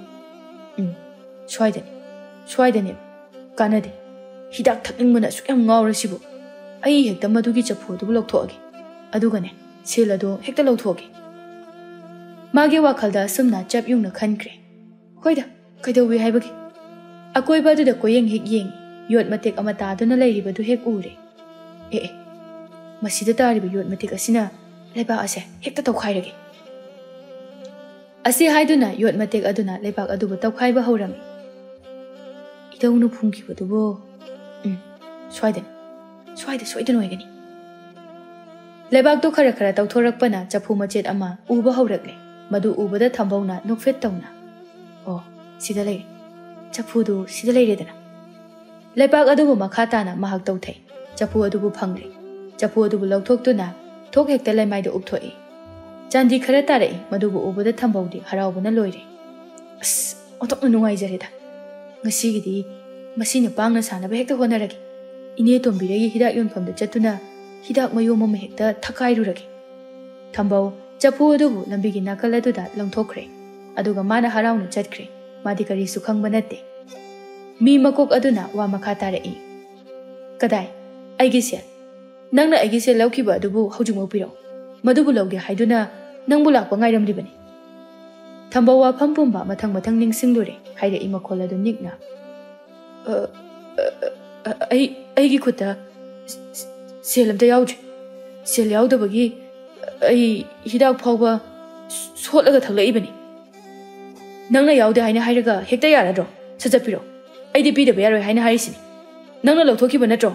Speaker 2: ꯁ꯭ꯋꯥꯏꯗꯅꯦ. ꯀꯥꯟꯅꯗꯦ. ꯍꯤꯗꯥꯛ ꯊꯛꯅꯤꯡꯕꯅ ꯑꯁꯨꯛ ꯌꯥꯝ ꯉꯥꯎꯔꯁꯤꯕꯨ ꯑꯩ ꯍꯦꯛꯇ ꯃꯗꯨꯒꯤ ꯆꯐꯨ ꯑꯗꯨꯕꯨ ꯂꯧꯊꯣꯛꯑꯒꯦ. ꯑꯗꯨꯒꯅꯦ ꯁꯦꯜ ꯑꯗꯨ ꯍꯦꯛꯇ ꯂꯧꯊꯣꯛꯑꯒꯦ. ꯃꯥꯒꯤ ꯋꯥꯈꯜꯗ ꯑꯁꯨꯝꯅ ꯆꯞ ꯌꯨꯡꯅ ꯈꯟꯈ꯭ꯔꯦ. ꯍꯣꯏꯗ, ꯀꯩꯗꯧꯋꯤ ꯍꯥꯏꯕꯒꯦ? ꯑꯀꯣꯏꯕ ꯑꯗꯨꯗ ꯀꯣꯌꯦꯡ ꯍꯦꯛ ꯌꯦꯡꯉꯤ. ꯌꯣꯠ ꯃꯇꯦꯛ ꯑꯃ ꯇꯥꯗꯨꯅ ꯂꯩꯔꯤꯕꯗꯨ ꯍꯦꯛ ꯎꯔꯦ. ꯃꯁꯤꯗ ꯇꯥꯔꯤꯕ ꯌꯣꯠ ꯃꯇꯦꯛ ꯑꯁꯤꯅ ꯂꯩꯕꯥꯛ ꯑꯁꯦ ꯍꯦꯛꯇ ꯇꯧꯈꯥꯏꯔꯒꯦ. ꯑꯁꯤ ꯍꯥꯏꯗꯨꯅ ꯌꯣꯠ ꯃꯇꯦꯛ ꯑꯗꯨꯅ ꯂꯩꯕꯥꯛ ꯑꯗꯨꯕꯨ ꯇꯧꯈꯥꯏꯕ ꯍꯧꯔꯝꯃꯤ. ꯏꯙꯧꯅ ꯐꯨꯝꯈꯤꯕꯗꯨꯕꯨ ꯁ꯭ꯋꯥꯏꯗ ꯁꯣꯏꯗꯅ ꯑꯣꯏꯒꯅꯤ. ꯂꯩꯕꯥꯛꯇꯨ ꯈꯔ ꯇꯧꯊꯣꯔꯛꯄꯅ ꯆꯐꯨ ꯃꯆꯦꯠ ꯑꯃ ꯎꯕ ꯍꯧꯔꯛꯂꯦ. ꯃꯗꯨ ꯎꯕꯗ ꯊꯝꯕꯧꯅ ꯅꯣꯛꯐꯦꯠ ꯇꯧꯅ ꯁꯤꯗ ꯂꯩꯔꯦ. ꯆꯐꯨꯗꯨ ꯁꯤꯗ ꯂꯩꯔꯦꯗꯅ. ꯂꯩꯕꯥꯛ ꯑꯗꯨꯕꯨ ꯃꯈꯥ ꯇꯥꯅ ꯃꯍꯥꯛ ꯇꯧꯊꯩ. ꯆꯐꯨ ꯑꯗꯨꯕꯨ ꯐꯪꯂꯦ. ꯆꯐꯨ ꯑꯗꯨꯕꯨ ꯂꯧꯊꯣꯛꯇꯨꯅ ꯊꯣꯛ ꯍꯦꯛꯇ ꯂꯩꯃꯥꯏꯗ ꯎꯞꯊꯣꯛꯏ. ꯆꯥꯟꯗꯤ ꯈꯔ ꯇꯥꯔꯛꯏ. ꯃꯗꯨꯕꯨ ꯎꯕꯗ ꯊꯝꯕꯧꯗꯤ ꯍꯔꯥꯎꯕꯅ ꯂꯣꯏꯔꯦ. ꯑꯁ, ꯑꯣꯟꯊꯣꯛꯅ ꯅꯨꯡꯉꯥꯏꯖꯔꯦꯗ. ꯉꯁꯤꯒꯤꯗꯤ ꯃꯁꯤꯅ ꯄꯥꯡꯅ ꯁꯥꯟꯅꯕ ꯍꯦꯛꯇ ꯍꯣꯠꯅꯔꯒꯦ. ꯏꯅꯦ ꯇꯣꯝꯕꯤꯔꯒꯤ ꯍꯤꯗꯥꯛ ꯌꯣꯟꯐꯝꯗ ꯆꯠꯇꯨꯅ ꯍꯤꯗꯥꯛ ꯃꯌꯣꯝ ꯑꯃ ꯍꯦꯛꯇ ꯊꯛꯀꯥꯏꯔꯨꯔꯒꯦ. ꯊꯝꯕꯧ ꯆꯐꯨ ꯑꯗꯨꯕు ꯂꯝꯕꯤꯒꯤ ꯅꯥꯀꯜ ꯑꯗꯨꯗ ꯂꯪꯊꯣꯛꯈ꯭ꯔꯦ. ꯑꯗꯨꯒ ꯃꯥꯅ ꯍꯔꯥꯎꯅ ꯆꯠꯈ꯭ꯔꯦ. ꯃꯥꯗꯤ ꯀꯔꯤꯁꯨ ꯈꯪꯕ ꯅꯠꯇꯦ. ꯃꯤ ꯃꯀꯣꯛ ꯑꯗꯨꯅ ꯋꯥ ꯃꯈꯥ ꯇꯥꯔꯛꯏ. ꯀꯗꯥꯏ? ꯑꯩꯒꯤ ꯁꯦꯜ. ꯅꯪꯅ ꯑꯩꯒꯤ ꯁꯦꯜ ꯂꯧꯈꯤꯕ ꯑꯗꯨꯕꯨ ꯍꯧꯖꯤꯛꯃꯛ ꯄꯤꯔꯛꯎ. ꯃꯗꯨꯕꯨ ꯂꯧꯒꯦ ꯍꯥꯏꯗꯨꯅ ꯅꯪꯕꯨ ꯂꯥꯛꯄ ꯉꯥꯏꯔꯝꯂꯤꯕꯅꯤ. ꯊꯝꯕꯧ ꯋꯥꯐꯝ ꯄꯨꯝꯕ ꯃꯊꯪ ꯅꯤꯡꯁꯤꯡꯂꯨꯔꯦ. ꯍꯥꯏꯔꯛꯏ ꯃꯈꯣꯜ ꯑꯗꯨ ꯅꯤꯛꯅ. ꯑꯩꯒꯤ ꯈꯨꯠꯇ ꯁꯦꯜ ꯑꯝꯇ ꯌꯥꯎꯗ꯭ꯔꯦ. ꯁꯦල් ꯌꯥꯎꯗꯕꯒꯤ ꯑꯩ ꯍꯤꯗꯥꯛ ꯐꯥꯎꯕ ꯁꯣꯠꯂꯒ ꯊꯛꯂꯛꯏꯕꯅꯤ. ꯅꯪꯅ ꯌꯥꯎꯗꯦ ꯍꯥꯏꯅ ꯍꯥꯏꯔꯒ ꯍꯦꯛꯇ ꯌꯥꯔꯗ꯭ꯔꯣ? ꯁꯠꯆꯠꯄꯤꯔꯣ. ꯑꯩꯗꯤ ꯄꯤꯗꯕ ꯌꯥꯔꯣꯏ ꯍꯥꯏꯅ ꯍꯥꯏꯔꯤꯁꯤꯅꯤ. ꯅꯪꯅ ꯂꯧꯊꯣꯛꯈꯤꯕ ꯅꯠꯇ꯭ꯔꯣ?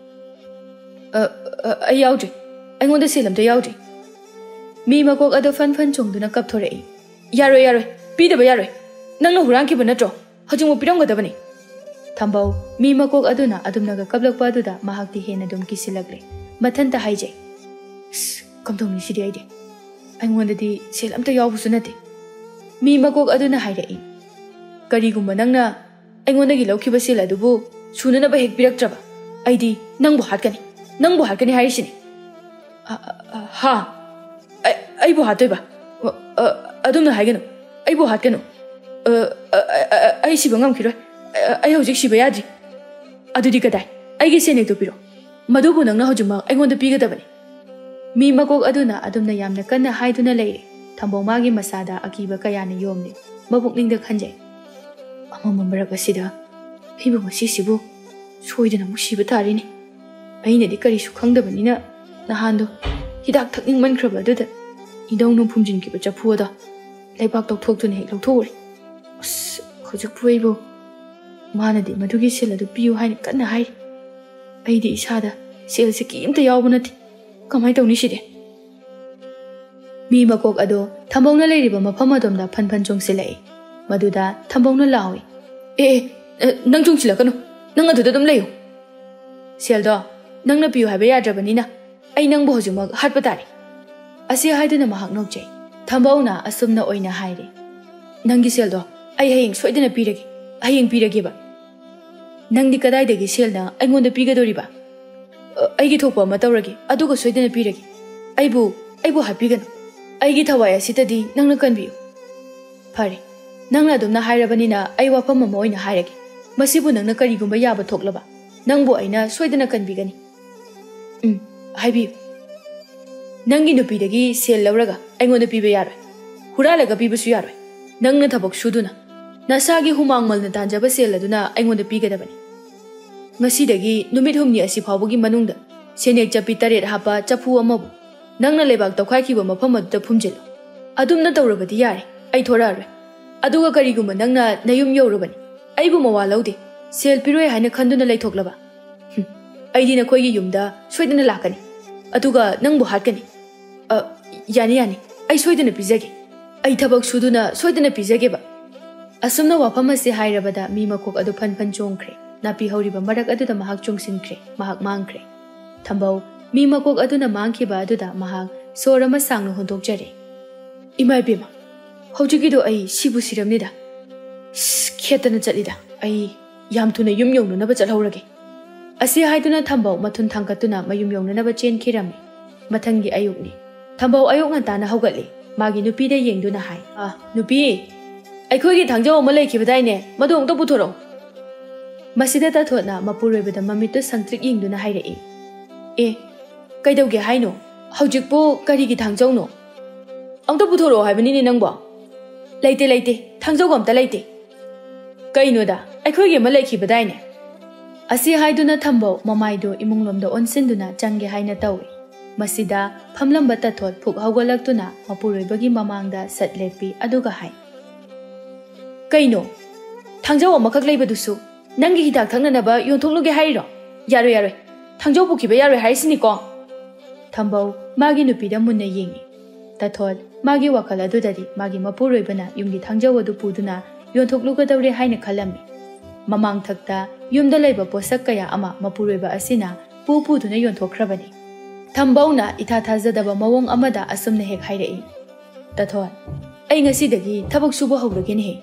Speaker 2: ꯑꯩ ꯌꯥꯎꯗ꯭ꯔꯦ. ꯑꯩꯉꯣꯟꯗ ꯁꯦꯜ ꯑꯝꯇ ꯌꯥꯎꯗ꯭ꯔꯦ. ꯃꯤ ꯃꯀꯣꯛ ꯑꯗꯨ ꯐꯟ ꯆꯣꯡꯗꯨꯅ ꯀꯞꯊꯣꯔꯛꯏ. ꯌꯥꯔꯣꯏ. ꯄꯤꯗꯕ ꯌꯥꯔꯣꯏ. ꯅꯪꯅ ꯍꯨꯔꯥꯟꯈꯤꯕ ꯅꯠꯇ꯭ꯔꯣ? ꯍꯧꯖꯤꯛꯃꯛ ꯄꯤꯔꯝꯒꯗꯕꯅꯤ. ꯊꯝꯕꯧ ꯃꯤ ꯃꯀꯣꯛ ꯑꯗꯨꯅ ꯑꯗꯨꯝꯅꯒ ꯀꯞꯂꯛꯄ ꯑꯗꯨꯗ ꯃꯍꯥꯛꯇꯤ ꯍꯦꯟꯅ ꯑꯗꯨꯝ ꯀꯤꯁꯤꯜꯂꯛꯂꯦ. ꯃꯊꯟꯇ ꯍꯥꯏꯖꯩ. ꯀꯝꯗꯧꯅꯤ ꯁꯤꯗꯤ ꯑꯩꯗꯤ? ꯑꯩꯉꯣꯟꯗꯗꯤ ꯁꯦꯜ ꯑꯝꯇ ꯌꯥꯎꯕꯁꯨ ꯅꯠꯇꯦ. ꯃꯤ ꯃꯀꯣꯛ ꯑꯗꯨꯅ ꯍꯥꯏꯔꯛꯏ. ꯀꯔꯤꯒꯨꯝꯕ ꯅꯪꯅ ꯑꯩꯉꯣꯟꯗꯒꯤ ꯂꯧꯈꯤꯕ ꯁꯦꯜ ꯑꯗꯨꯕꯨ ꯁꯨꯅꯅꯕ ꯍꯦꯛ ꯄꯤꯔꯛꯇ꯭ꯔꯕ ꯑꯩꯗꯤ ꯅꯪꯕꯨ ꯍꯥꯠꯀꯅꯤ ꯍꯥꯏꯔꯤꯁꯤꯅꯤ. ꯍꯥ? ꯑꯩꯕꯨ ꯍꯥꯠꯇꯣꯏꯕ? ꯑꯗꯨꯝꯅ ꯍꯥꯏꯒꯅꯨ. ꯑꯩꯕꯨ ꯍꯥꯠꯀꯅꯨ. ꯑꯩ ꯁꯤꯕ ꯉꯝꯈꯤꯔꯣꯏ. ꯑꯩ ꯍꯧꯖꯤꯛ ꯁꯤꯕ ꯌꯥꯗ꯭ꯔꯤ. ꯑꯗꯨꯗꯤ ꯀꯗꯥꯏ? ꯑꯩꯒꯤ ꯁꯦꯟꯌꯦꯛꯇꯨ ꯄꯤꯔꯣ. ꯃꯗꯨꯕꯨ ꯅꯪꯅ ꯍꯧꯖꯤꯛꯃꯛ ꯑꯩꯉꯣꯟꯗ ꯄꯤꯒꯗꯕꯅꯤ. ꯃꯤ ꯃꯀꯣꯛ ꯑꯗꯨꯅ ꯑꯗꯨꯝꯅ ꯌꯥꯝꯅ ꯀꯟꯅ ꯍꯥꯏꯗꯨꯅ ꯂꯩꯔꯦ. ꯊꯝꯕꯧ ꯃꯥꯒꯤ ꯃꯁꯥꯗ ꯑꯀꯤꯕ ꯀꯌꯥꯅ ꯌꯣꯝꯂꯦ. ꯃꯕꯨꯛꯅꯤꯡꯗ ꯈꯟꯖꯩ. ꯑꯃꯝꯕ ꯃꯔꯛ ꯑꯁꯤꯗ ꯑꯩꯕꯨ ꯉꯁꯤꯁꯤꯕꯨ ꯁꯣꯏꯗꯅ ꯑꯃꯨꯛ ꯁꯤꯕ ꯇꯥꯔꯤꯅꯤ. ꯑꯩꯅꯗꯤ ꯀꯔꯤꯁꯨ ꯈꯪꯗꯕꯅꯤꯅ ꯅꯍꯥꯟꯗꯣ ꯍꯤꯗꯥꯛ ꯊꯛꯅꯤꯡꯃꯟꯈ꯭ꯔꯕ ꯑꯗꯨꯗ ꯏꯙꯧꯅ ꯐꯨꯝꯖꯤꯟꯈꯤꯕ ꯆꯐꯨ ꯑꯗꯣ ꯂꯩꯕꯥꯛ ꯇꯧꯊꯣꯛꯇꯨꯅ ꯍꯦꯛ ꯂꯧꯊꯣꯛꯎꯔꯦ. ꯑꯁ, ꯍꯧꯖꯤꯛꯄꯨ ꯑꯩꯕꯨ ꯃꯥꯅꯗꯤ ꯃꯗꯨꯒꯤ ꯁꯦꯜ ꯑꯗꯨ ꯄꯤꯌꯨ ꯍꯥꯏꯅ ꯀꯟꯅ ꯍꯥꯏꯔꯤ ꯑꯩꯗꯤ ꯏꯁꯥꯗ ꯁꯦꯜꯁꯦ ꯀꯤꯝꯇ ꯌꯥꯎꯕ ꯅꯠꯇꯦ ꯀꯃꯥꯏ ꯇꯧꯅꯤ ꯁꯤꯗꯤ ꯃꯤ ꯃꯀꯣꯛ ꯑꯗꯣ ꯊꯝꯕꯧꯅ ꯂꯩꯔꯤꯕ ꯃꯐꯝ ꯑꯗꯣꯝꯗ ꯐꯟ ꯐꯟ ꯆꯣꯡꯁꯤꯜꯂꯛꯏ ꯃꯗꯨꯗ ꯊꯝꯕꯧꯅ ꯂꯥꯎꯏ ꯅꯪ ꯆꯣꯡꯁꯤꯜꯂꯛꯀꯅꯨ ꯅꯪ ꯑꯗꯨꯗ ꯑꯗꯨꯝ ꯂꯩꯌꯨ ꯁꯦꯜꯗꯣ ꯅꯪꯅ ꯄꯤꯌꯨ ꯍꯥꯏꯕ ꯌꯥꯗ꯭ꯔꯕꯅꯤꯅ ꯑꯩ ꯅꯪꯕꯨ ꯍꯧꯖꯤꯛꯃꯛ ꯍꯥꯠꯄ ꯇꯥꯔꯦ ꯑꯁꯤ ꯍꯥꯏꯗꯨꯅ ꯃꯍꯥꯛ ꯅꯣꯛꯆꯩ ꯊꯝꯕꯧꯅ ꯑꯁꯨꯝꯅ ꯑꯣꯏꯅ ꯍꯥꯏꯔꯤ ꯅꯪꯒꯤ ꯁꯦꯜꯗꯣ ꯑꯩ ꯍꯌꯦꯡ ꯁꯣꯏꯗꯅ ꯄꯤꯔꯒꯦ ꯍꯌꯦꯡ ꯄꯤꯔꯒꯦꯕ ꯅꯪꯗꯤ ꯀꯗꯥꯏꯗꯒꯤ ꯁꯦꯜꯅ ꯑꯩꯉꯣꯟꯗ ꯄꯤꯒꯗꯧꯔꯤꯕ ꯑꯩꯒꯤ ꯊꯣꯛꯄ ꯑꯃ ꯇꯧꯔꯒꯦ ꯑꯗꯨꯒ ꯁꯣꯏꯗꯅ ꯄꯤꯔꯒꯦ ꯑꯩꯕꯨ ꯍꯥꯠꯄꯤꯒꯅꯨ ꯑꯩꯒꯤ ꯊꯋꯥꯏ ꯑꯁꯤꯗꯗꯤ ꯅꯪꯅ ꯀꯟꯕꯤꯌꯨ ꯐꯔꯦ ꯅꯪꯅ ꯑꯗꯨꯝꯅ ꯍꯥꯏꯔꯕꯅꯤ나 ꯑꯩ ꯋꯥꯐꯝ ꯑꯃ ꯑꯣꯏꯅ ꯍꯥꯏꯔꯒꯦ ꯃꯁꯤꯕꯨ ꯅꯪꯅ ꯀꯔꯤꯒꯨꯝꯕ ꯌꯥꯕ ꯊꯣꯛꯂꯕ ꯅꯪꯕꯨ ꯑꯩꯅ ꯁꯣꯏꯗꯅ ꯀꯟꯕꯤꯒꯅꯤ ꯍꯥꯏꯕꯤꯌꯨ ꯅꯪꯒꯤ ꯅꯨꯄꯤꯗꯒꯤ ꯁꯦꯜ ꯂꯧꯔꯒ ꯑꯩꯉꯣꯟꯗ ꯄꯤꯕ ꯌꯥꯔꯣꯏ हुराꯂꯒ ꯄꯤꯕꯁꯨ ꯌꯥꯔꯣꯏ ꯅꯪꯅ ꯊꯕꯛ ꯁꯨꯗꯨꯅ ꯅꯁꯥꯒꯤ ꯍꯨꯃꯥꯡ ꯃꯜꯅ ꯇꯥꯟꯖꯕ ꯁꯦꯜ ꯑꯗꯨꯅ ꯑꯩꯉꯣꯟꯗ ꯄꯤꯒꯗꯕꯅꯤ ꯉꯁꯤꯗꯒꯤ ꯅꯨꯃꯤꯠ 6 ꯑꯁꯤ ꯐꯥꯎꯕꯒꯤ ꯃꯅꯨꯡꯗ ꯁꯦꯅꯦꯛ ꯆꯞꯄꯤ 8 ꯍꯥꯞꯄ ꯆꯐꯨ ꯑꯃꯕꯨ ꯅꯪꯅ ꯂꯩꯕꯥꯛ ꯇꯧꯈꯥꯏꯈꯤꯕ ꯃꯐꯝ ꯑꯗꯨꯗ ꯐꯨꯝꯖꯤꯜꯂꯨ ꯑꯗꯨꯝꯅ ꯇꯧꯔꯕꯗꯤ ꯌꯥꯔꯦ ꯑꯩ ꯊꯣꯔꯛꯑꯔꯣꯏ ꯑꯗꯨꯒ ꯀꯔꯤꯒꯨꯝꯕ ꯅꯪꯅ ꯅꯌꯨꯝ ꯌꯧꯔꯕꯅꯤ ꯑꯩꯕꯨ ꯃꯋꯥ ꯂꯧꯗꯦ ꯁꯦꯜ ꯄꯤꯔꯣꯏ ꯍꯥꯏꯅ ꯈꯟꯗꯨꯅ ꯂꯩꯊꯣꯛꯂꯕ ꯑꯩꯗꯤ ꯅꯈꯣꯏꯒꯤ ꯌꯨꯝꯗ ꯁꯣꯏꯗꯅ ꯂꯥꯛꯀꯅꯤ ꯑꯗꯨꯒ ꯅꯪꯕꯨ ꯍꯥꯠꯀꯅꯤ ꯌꯥꯅꯤ ꯑꯩ ꯁꯣꯏꯗꯅ ꯄꯤꯖꯒꯦ ꯑꯩ ꯊꯕꯛ ꯁꯨꯗꯨꯅ ꯁꯣꯏꯗꯅ ꯄꯤꯖꯒꯦꯕ ꯑꯁꯨꯝꯅ ꯋꯥꯐꯝ ꯑꯁꯤ ꯍꯥꯏꯔꯕꯗ ꯃꯤ ꯃꯀꯣꯛ ꯑꯗꯨ ꯐꯟ ꯐꯟ ꯆꯣꯡꯈ꯭ꯔꯦ ꯅꯥꯄꯤ ꯍꯧꯔꯤꯕ ꯃꯔꯛ ꯑꯗꯨꯗ ꯃꯍꯥꯛ ꯆꯣꯡꯁꯤꯟꯈ꯭ꯔꯦ ꯃꯍꯥꯛ ꯃꯥꯡꯈ꯭ꯔꯦ ꯊꯝꯕꯧ ꯃꯤ ꯃꯀꯣꯛ ꯑꯗꯨꯅ ꯃꯥꯡꯈꯤꯕ ꯑꯗꯨꯗ ꯃꯍꯥꯛ ꯁꯣꯔ ꯑꯃ ꯁꯥꯡꯅ ꯍꯣꯟꯗꯣꯛꯆꯔꯦ ꯏꯃꯥ ꯏꯕꯦꯝꯃ ꯍꯧꯖꯤꯛꯀꯤꯗꯣ ꯑꯩ ꯁꯤꯕꯨ ꯁꯤꯔꯝꯅꯤꯗ ꯈꯦꯠꯇꯅ ꯆꯠꯂꯤꯗ ꯑꯩ ꯌꯥꯝ ꯊꯨꯅ ꯌꯨꯝ ꯌꯧꯅꯅꯕ ꯆꯠꯍꯧꯔꯒꯦ ꯑꯁꯤ ꯍꯥꯏꯗꯨꯅ ꯊꯝꯕꯧ ꯃꯊꯨꯟ ꯊꯥꯡꯀꯠꯇꯨꯅ ꯃꯌꯨꯝ ꯌꯧꯅꯅꯕ ꯆꯦꯟꯈꯤꯔꯝꯃꯤ ꯃꯊꯪꯒꯤ ꯑꯌꯨꯛꯅꯤ ꯊꯝꯕꯧ ꯑꯌꯨꯛ ꯉꯟꯇꯥꯅ ꯍꯧꯒꯠꯂꯤ ꯃꯥꯒꯤ ꯅꯨꯄꯤꯗ ꯌꯦꯡꯗꯨꯅ ꯍꯥꯏ ꯅꯨꯄꯤ ꯑꯩꯈꯣꯏꯒꯤ ꯊꯥꯡꯖꯧ ꯑꯃ ꯂꯩꯈꯤꯕꯗꯥꯏꯅꯦ ꯃꯗꯨ ꯑꯃꯨꯛꯇ ꯄꯨꯊꯣꯔꯛꯎ ꯃꯁꯤꯗ ꯇꯥꯊꯣꯠꯅ ꯃꯄꯨꯔꯣꯏꯕꯗ ꯃꯃꯤꯠꯇꯨ ꯁꯪꯇ꯭ꯔꯤꯛ ꯌꯦꯡꯗꯨꯅ ꯍꯥꯏꯔꯛꯏ ꯀꯩꯗꯧꯒꯦ ꯍꯥꯏꯅꯣ ꯍꯧꯖꯤꯛꯄꯨ ꯀꯔꯤꯒꯤ ꯊꯥꯡꯖꯧꯅꯣ ꯑꯃꯨꯛꯇ ꯄꯨꯊꯣꯔꯛꯑꯣ ꯍꯥꯏꯕꯅꯤꯅꯦ ꯅꯪꯕꯣ ꯂꯩꯇꯦ ꯊꯥꯡꯖꯧ ꯑꯝꯇ ꯂꯩꯇꯦ ꯀꯩꯅꯣꯗ ꯑꯩꯈꯣꯏꯒꯤ ꯑꯃ ꯂꯩꯈꯤꯕꯗꯥꯏꯅꯦ ꯑꯁꯤ ꯍꯥꯏꯗꯨꯅ ꯊꯝꯕꯧ ꯃꯃꯥꯏꯗꯨ ꯏꯃꯨꯡꯂꯣꯝꯗ ꯑꯣꯟꯁꯤꯟꯗꯨꯅ ꯆꯪꯒꯦ ꯍꯥꯏꯅ ꯇꯧꯏ ꯃꯁꯤꯗ ꯐꯝꯂꯝꯕ ꯇꯥꯊꯣꯠ ꯐꯨꯛ ꯍꯧꯒꯠꯂꯛꯇꯨꯅ ꯃꯄꯨꯔꯣꯏꯕꯒꯤ ꯃꯃꯥꯡꯗ ꯁꯠ ꯂꯦꯞꯄꯤ ꯑꯗꯨꯒ ꯍꯥꯏ ꯀꯩꯅꯣ ꯊꯥꯡꯖꯧ ꯑꯃꯈꯛ ꯂꯩꯕꯗꯨꯁꯨ ꯅꯪꯒꯤ ꯍꯤꯗꯥꯛ ꯊꯛꯅꯅꯕ ꯌꯣꯟꯊꯣꯛꯂꯨꯒꯦ ꯍꯥꯏꯔꯤꯔꯣ ꯌꯥꯔꯣꯏ ꯊꯥꯡꯖꯧ ꯄꯨꯈꯤꯕ ꯌꯥꯔꯣꯏ ꯍꯥꯏꯁꯤꯅꯤꯀꯣ ꯊꯝꯕꯧ ꯃꯥꯒꯤ ꯅꯨꯄꯤꯗ ꯃꯨꯟꯅ ꯌꯦꯡꯉꯤ ꯇꯥꯊꯣꯠ ꯃꯥꯒꯤ ꯋꯥꯈꯜ ꯑꯗꯨꯗꯗꯤ ꯃꯥꯒꯤ ꯃꯄꯨꯔꯣꯏꯕꯅ ꯌꯨꯝꯒꯤ ꯊꯥꯡꯖꯧ ꯑꯗꯨ ꯄꯨꯗꯨꯅ ꯌꯣꯟꯊꯣꯛꯂꯨꯒꯗꯧꯔꯦ ꯍꯥꯏꯅ ꯈꯜꯂꯝꯃꯤ ꯃꯃꯥꯡꯊꯛꯇ ꯌꯨꯝꯗ ꯂꯩꯕ ꯄꯣꯠꯁꯛ ꯀꯌా ꯑꯃ ꯃꯄꯨꯔꯣꯏꯕ ꯑꯁꯤꯅ ꯄꯨꯗꯨꯅ ꯌꯣꯟꯊꯣꯛꯈ꯭ꯔꯕꯅꯤ ꯊꯝꯕꯧꯅ ꯏꯊꯥ ꯊꯥꯖꯗꯕ ꯃꯑꯣꯡ ꯑꯃꯗ ꯑꯁꯨꯝꯅ ꯍꯦꯛ ꯍꯥꯏꯔꯛꯏ ꯇꯥꯊꯣꯠ ꯑꯩ ꯉꯁꯤꯗꯒꯤ ꯊꯕꯛ ꯁꯨꯕ ꯍꯧꯔꯒꯦꯅꯦꯍꯦ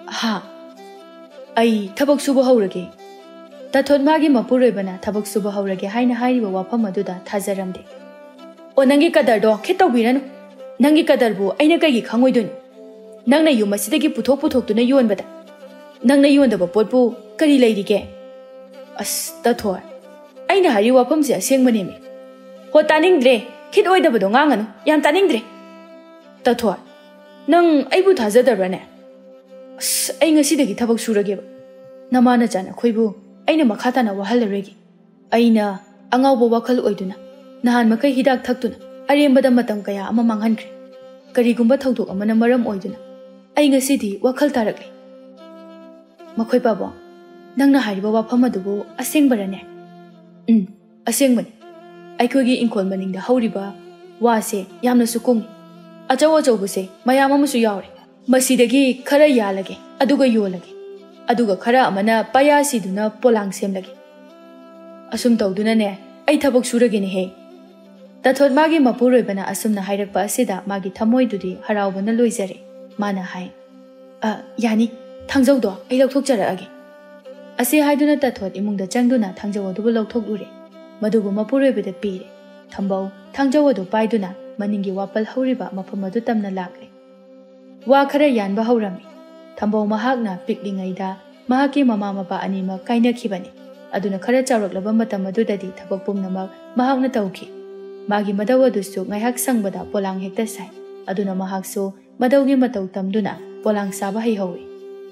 Speaker 2: ꯑꯩ ꯊꯕꯛ ꯁꯨꯕ ꯍꯧꯔꯒꯦ ꯇꯥꯊꯣꯠ ꯃꯥꯒꯤ ꯃꯄꯨꯔꯣꯏꯕꯅ ꯊꯕꯛ ꯁꯨꯕ ꯍꯧꯔꯒꯦ ꯍꯥꯏꯅ ꯍꯥꯏꯔꯤꯕ ꯋꯥꯐꯝ ꯑꯗꯨꯗ ꯊꯥꯖꯔꯝꯗꯦ ꯅꯪꯒꯤ ꯀꯗꯔꯗꯣ ꯈꯤꯠ ꯇꯧꯕꯤꯔꯅꯨ ꯅꯪꯒꯤ ꯀꯗꯔꯕꯨ ꯑꯩꯅ ꯀꯩꯒꯤ ꯈꯪꯉꯣꯏꯗꯣꯏꯅꯣ ꯅꯪꯅ ꯌꯨꯝ ꯑꯁꯤꯗꯒꯤ ꯄꯨꯊꯣꯛꯇꯨꯅ ꯌꯣꯟꯕꯗ ꯅꯪꯅ ꯌꯣꯟꯗꯕ ꯄꯣꯠꯄꯨ ꯀꯔꯤ ꯂꯩꯔꯤꯒꯦ ꯇꯥꯊꯣꯠ ꯑꯩꯅ ꯍꯥꯏꯔꯤ ꯋꯥꯐꯝꯁꯦ ꯑꯁꯦꯡꯕꯅꯦꯃꯤ ꯇꯥꯅꯤꯡꯗ꯭ꯔꯦ ꯈꯤꯠ ꯑꯣꯏꯗꯕꯗꯣ ꯉꯥꯡꯒꯅꯨ ꯌꯥꯝ ꯇꯥꯅꯤꯡꯗ꯭ꯔꯦ ꯇꯥꯊꯣꯠ ꯅꯪ ꯑꯩꯕꯨ ꯊꯥꯖꯗꯕ꯭ꯔꯅꯦ ꯑꯩ ꯉꯁꯤꯗꯒꯤ ꯊꯕꯛ ꯁꯨꯔꯒꯦꯕ ꯅꯃꯥ ꯅꯆꯥ ꯅꯈꯣꯏꯕꯨ ꯑꯩꯅ ꯃꯈꯥ ꯇꯥꯅ ꯋꯥꯍꯜꯂꯔꯣꯏꯒꯦ ꯑꯩꯅ ꯑꯉꯥꯎꯕ ꯋꯥꯈꯜ ꯑꯣꯏꯗꯨꯅ ꯅꯍꯥꯟ ꯃꯈꯩ ꯍꯤꯗꯥꯛ ꯊꯛꯇꯨꯅ ꯑꯔꯦꯝꯕꯗ ꯃꯇꯝ kaya ama manghankre karigumba thaudok amana maram oiduna ai ngasidi wakhal tarakle makhoi babo nangna hariba wafam adubu asengbarane asengbani aikhogi inkol maningda hauriba wase yamna sukung achaw achaw buse mayam amasu yawre masidagi khara yalage aduga yolage aduga khara amana payasi duna polang semlage asum tawduna ne ai thabak surage ne he tathot magi mapuroi bana asumna hairakpa asida magi thamoi dudi haraubana loizare mana hai yani thangjau do ai lokthok jarage ase haiduna tathot imungda changduna thangjau adu lokthok ure madubu mapuroi beda pire thambau thangjau adu paiduna maningi wapal hauriba mafam adu tamna lakle wa khara yanba haurami thambau mahakna piklingaida mahaki mama mapa anima kaina khibani aduna khara chawraklaba matam adudadi thabak pumnamak mahakna tawki magi madaw adusu ngaihak sangbada polang hekta sai aduna mahaksu madawgi mataw tamduna polang saba hai hawi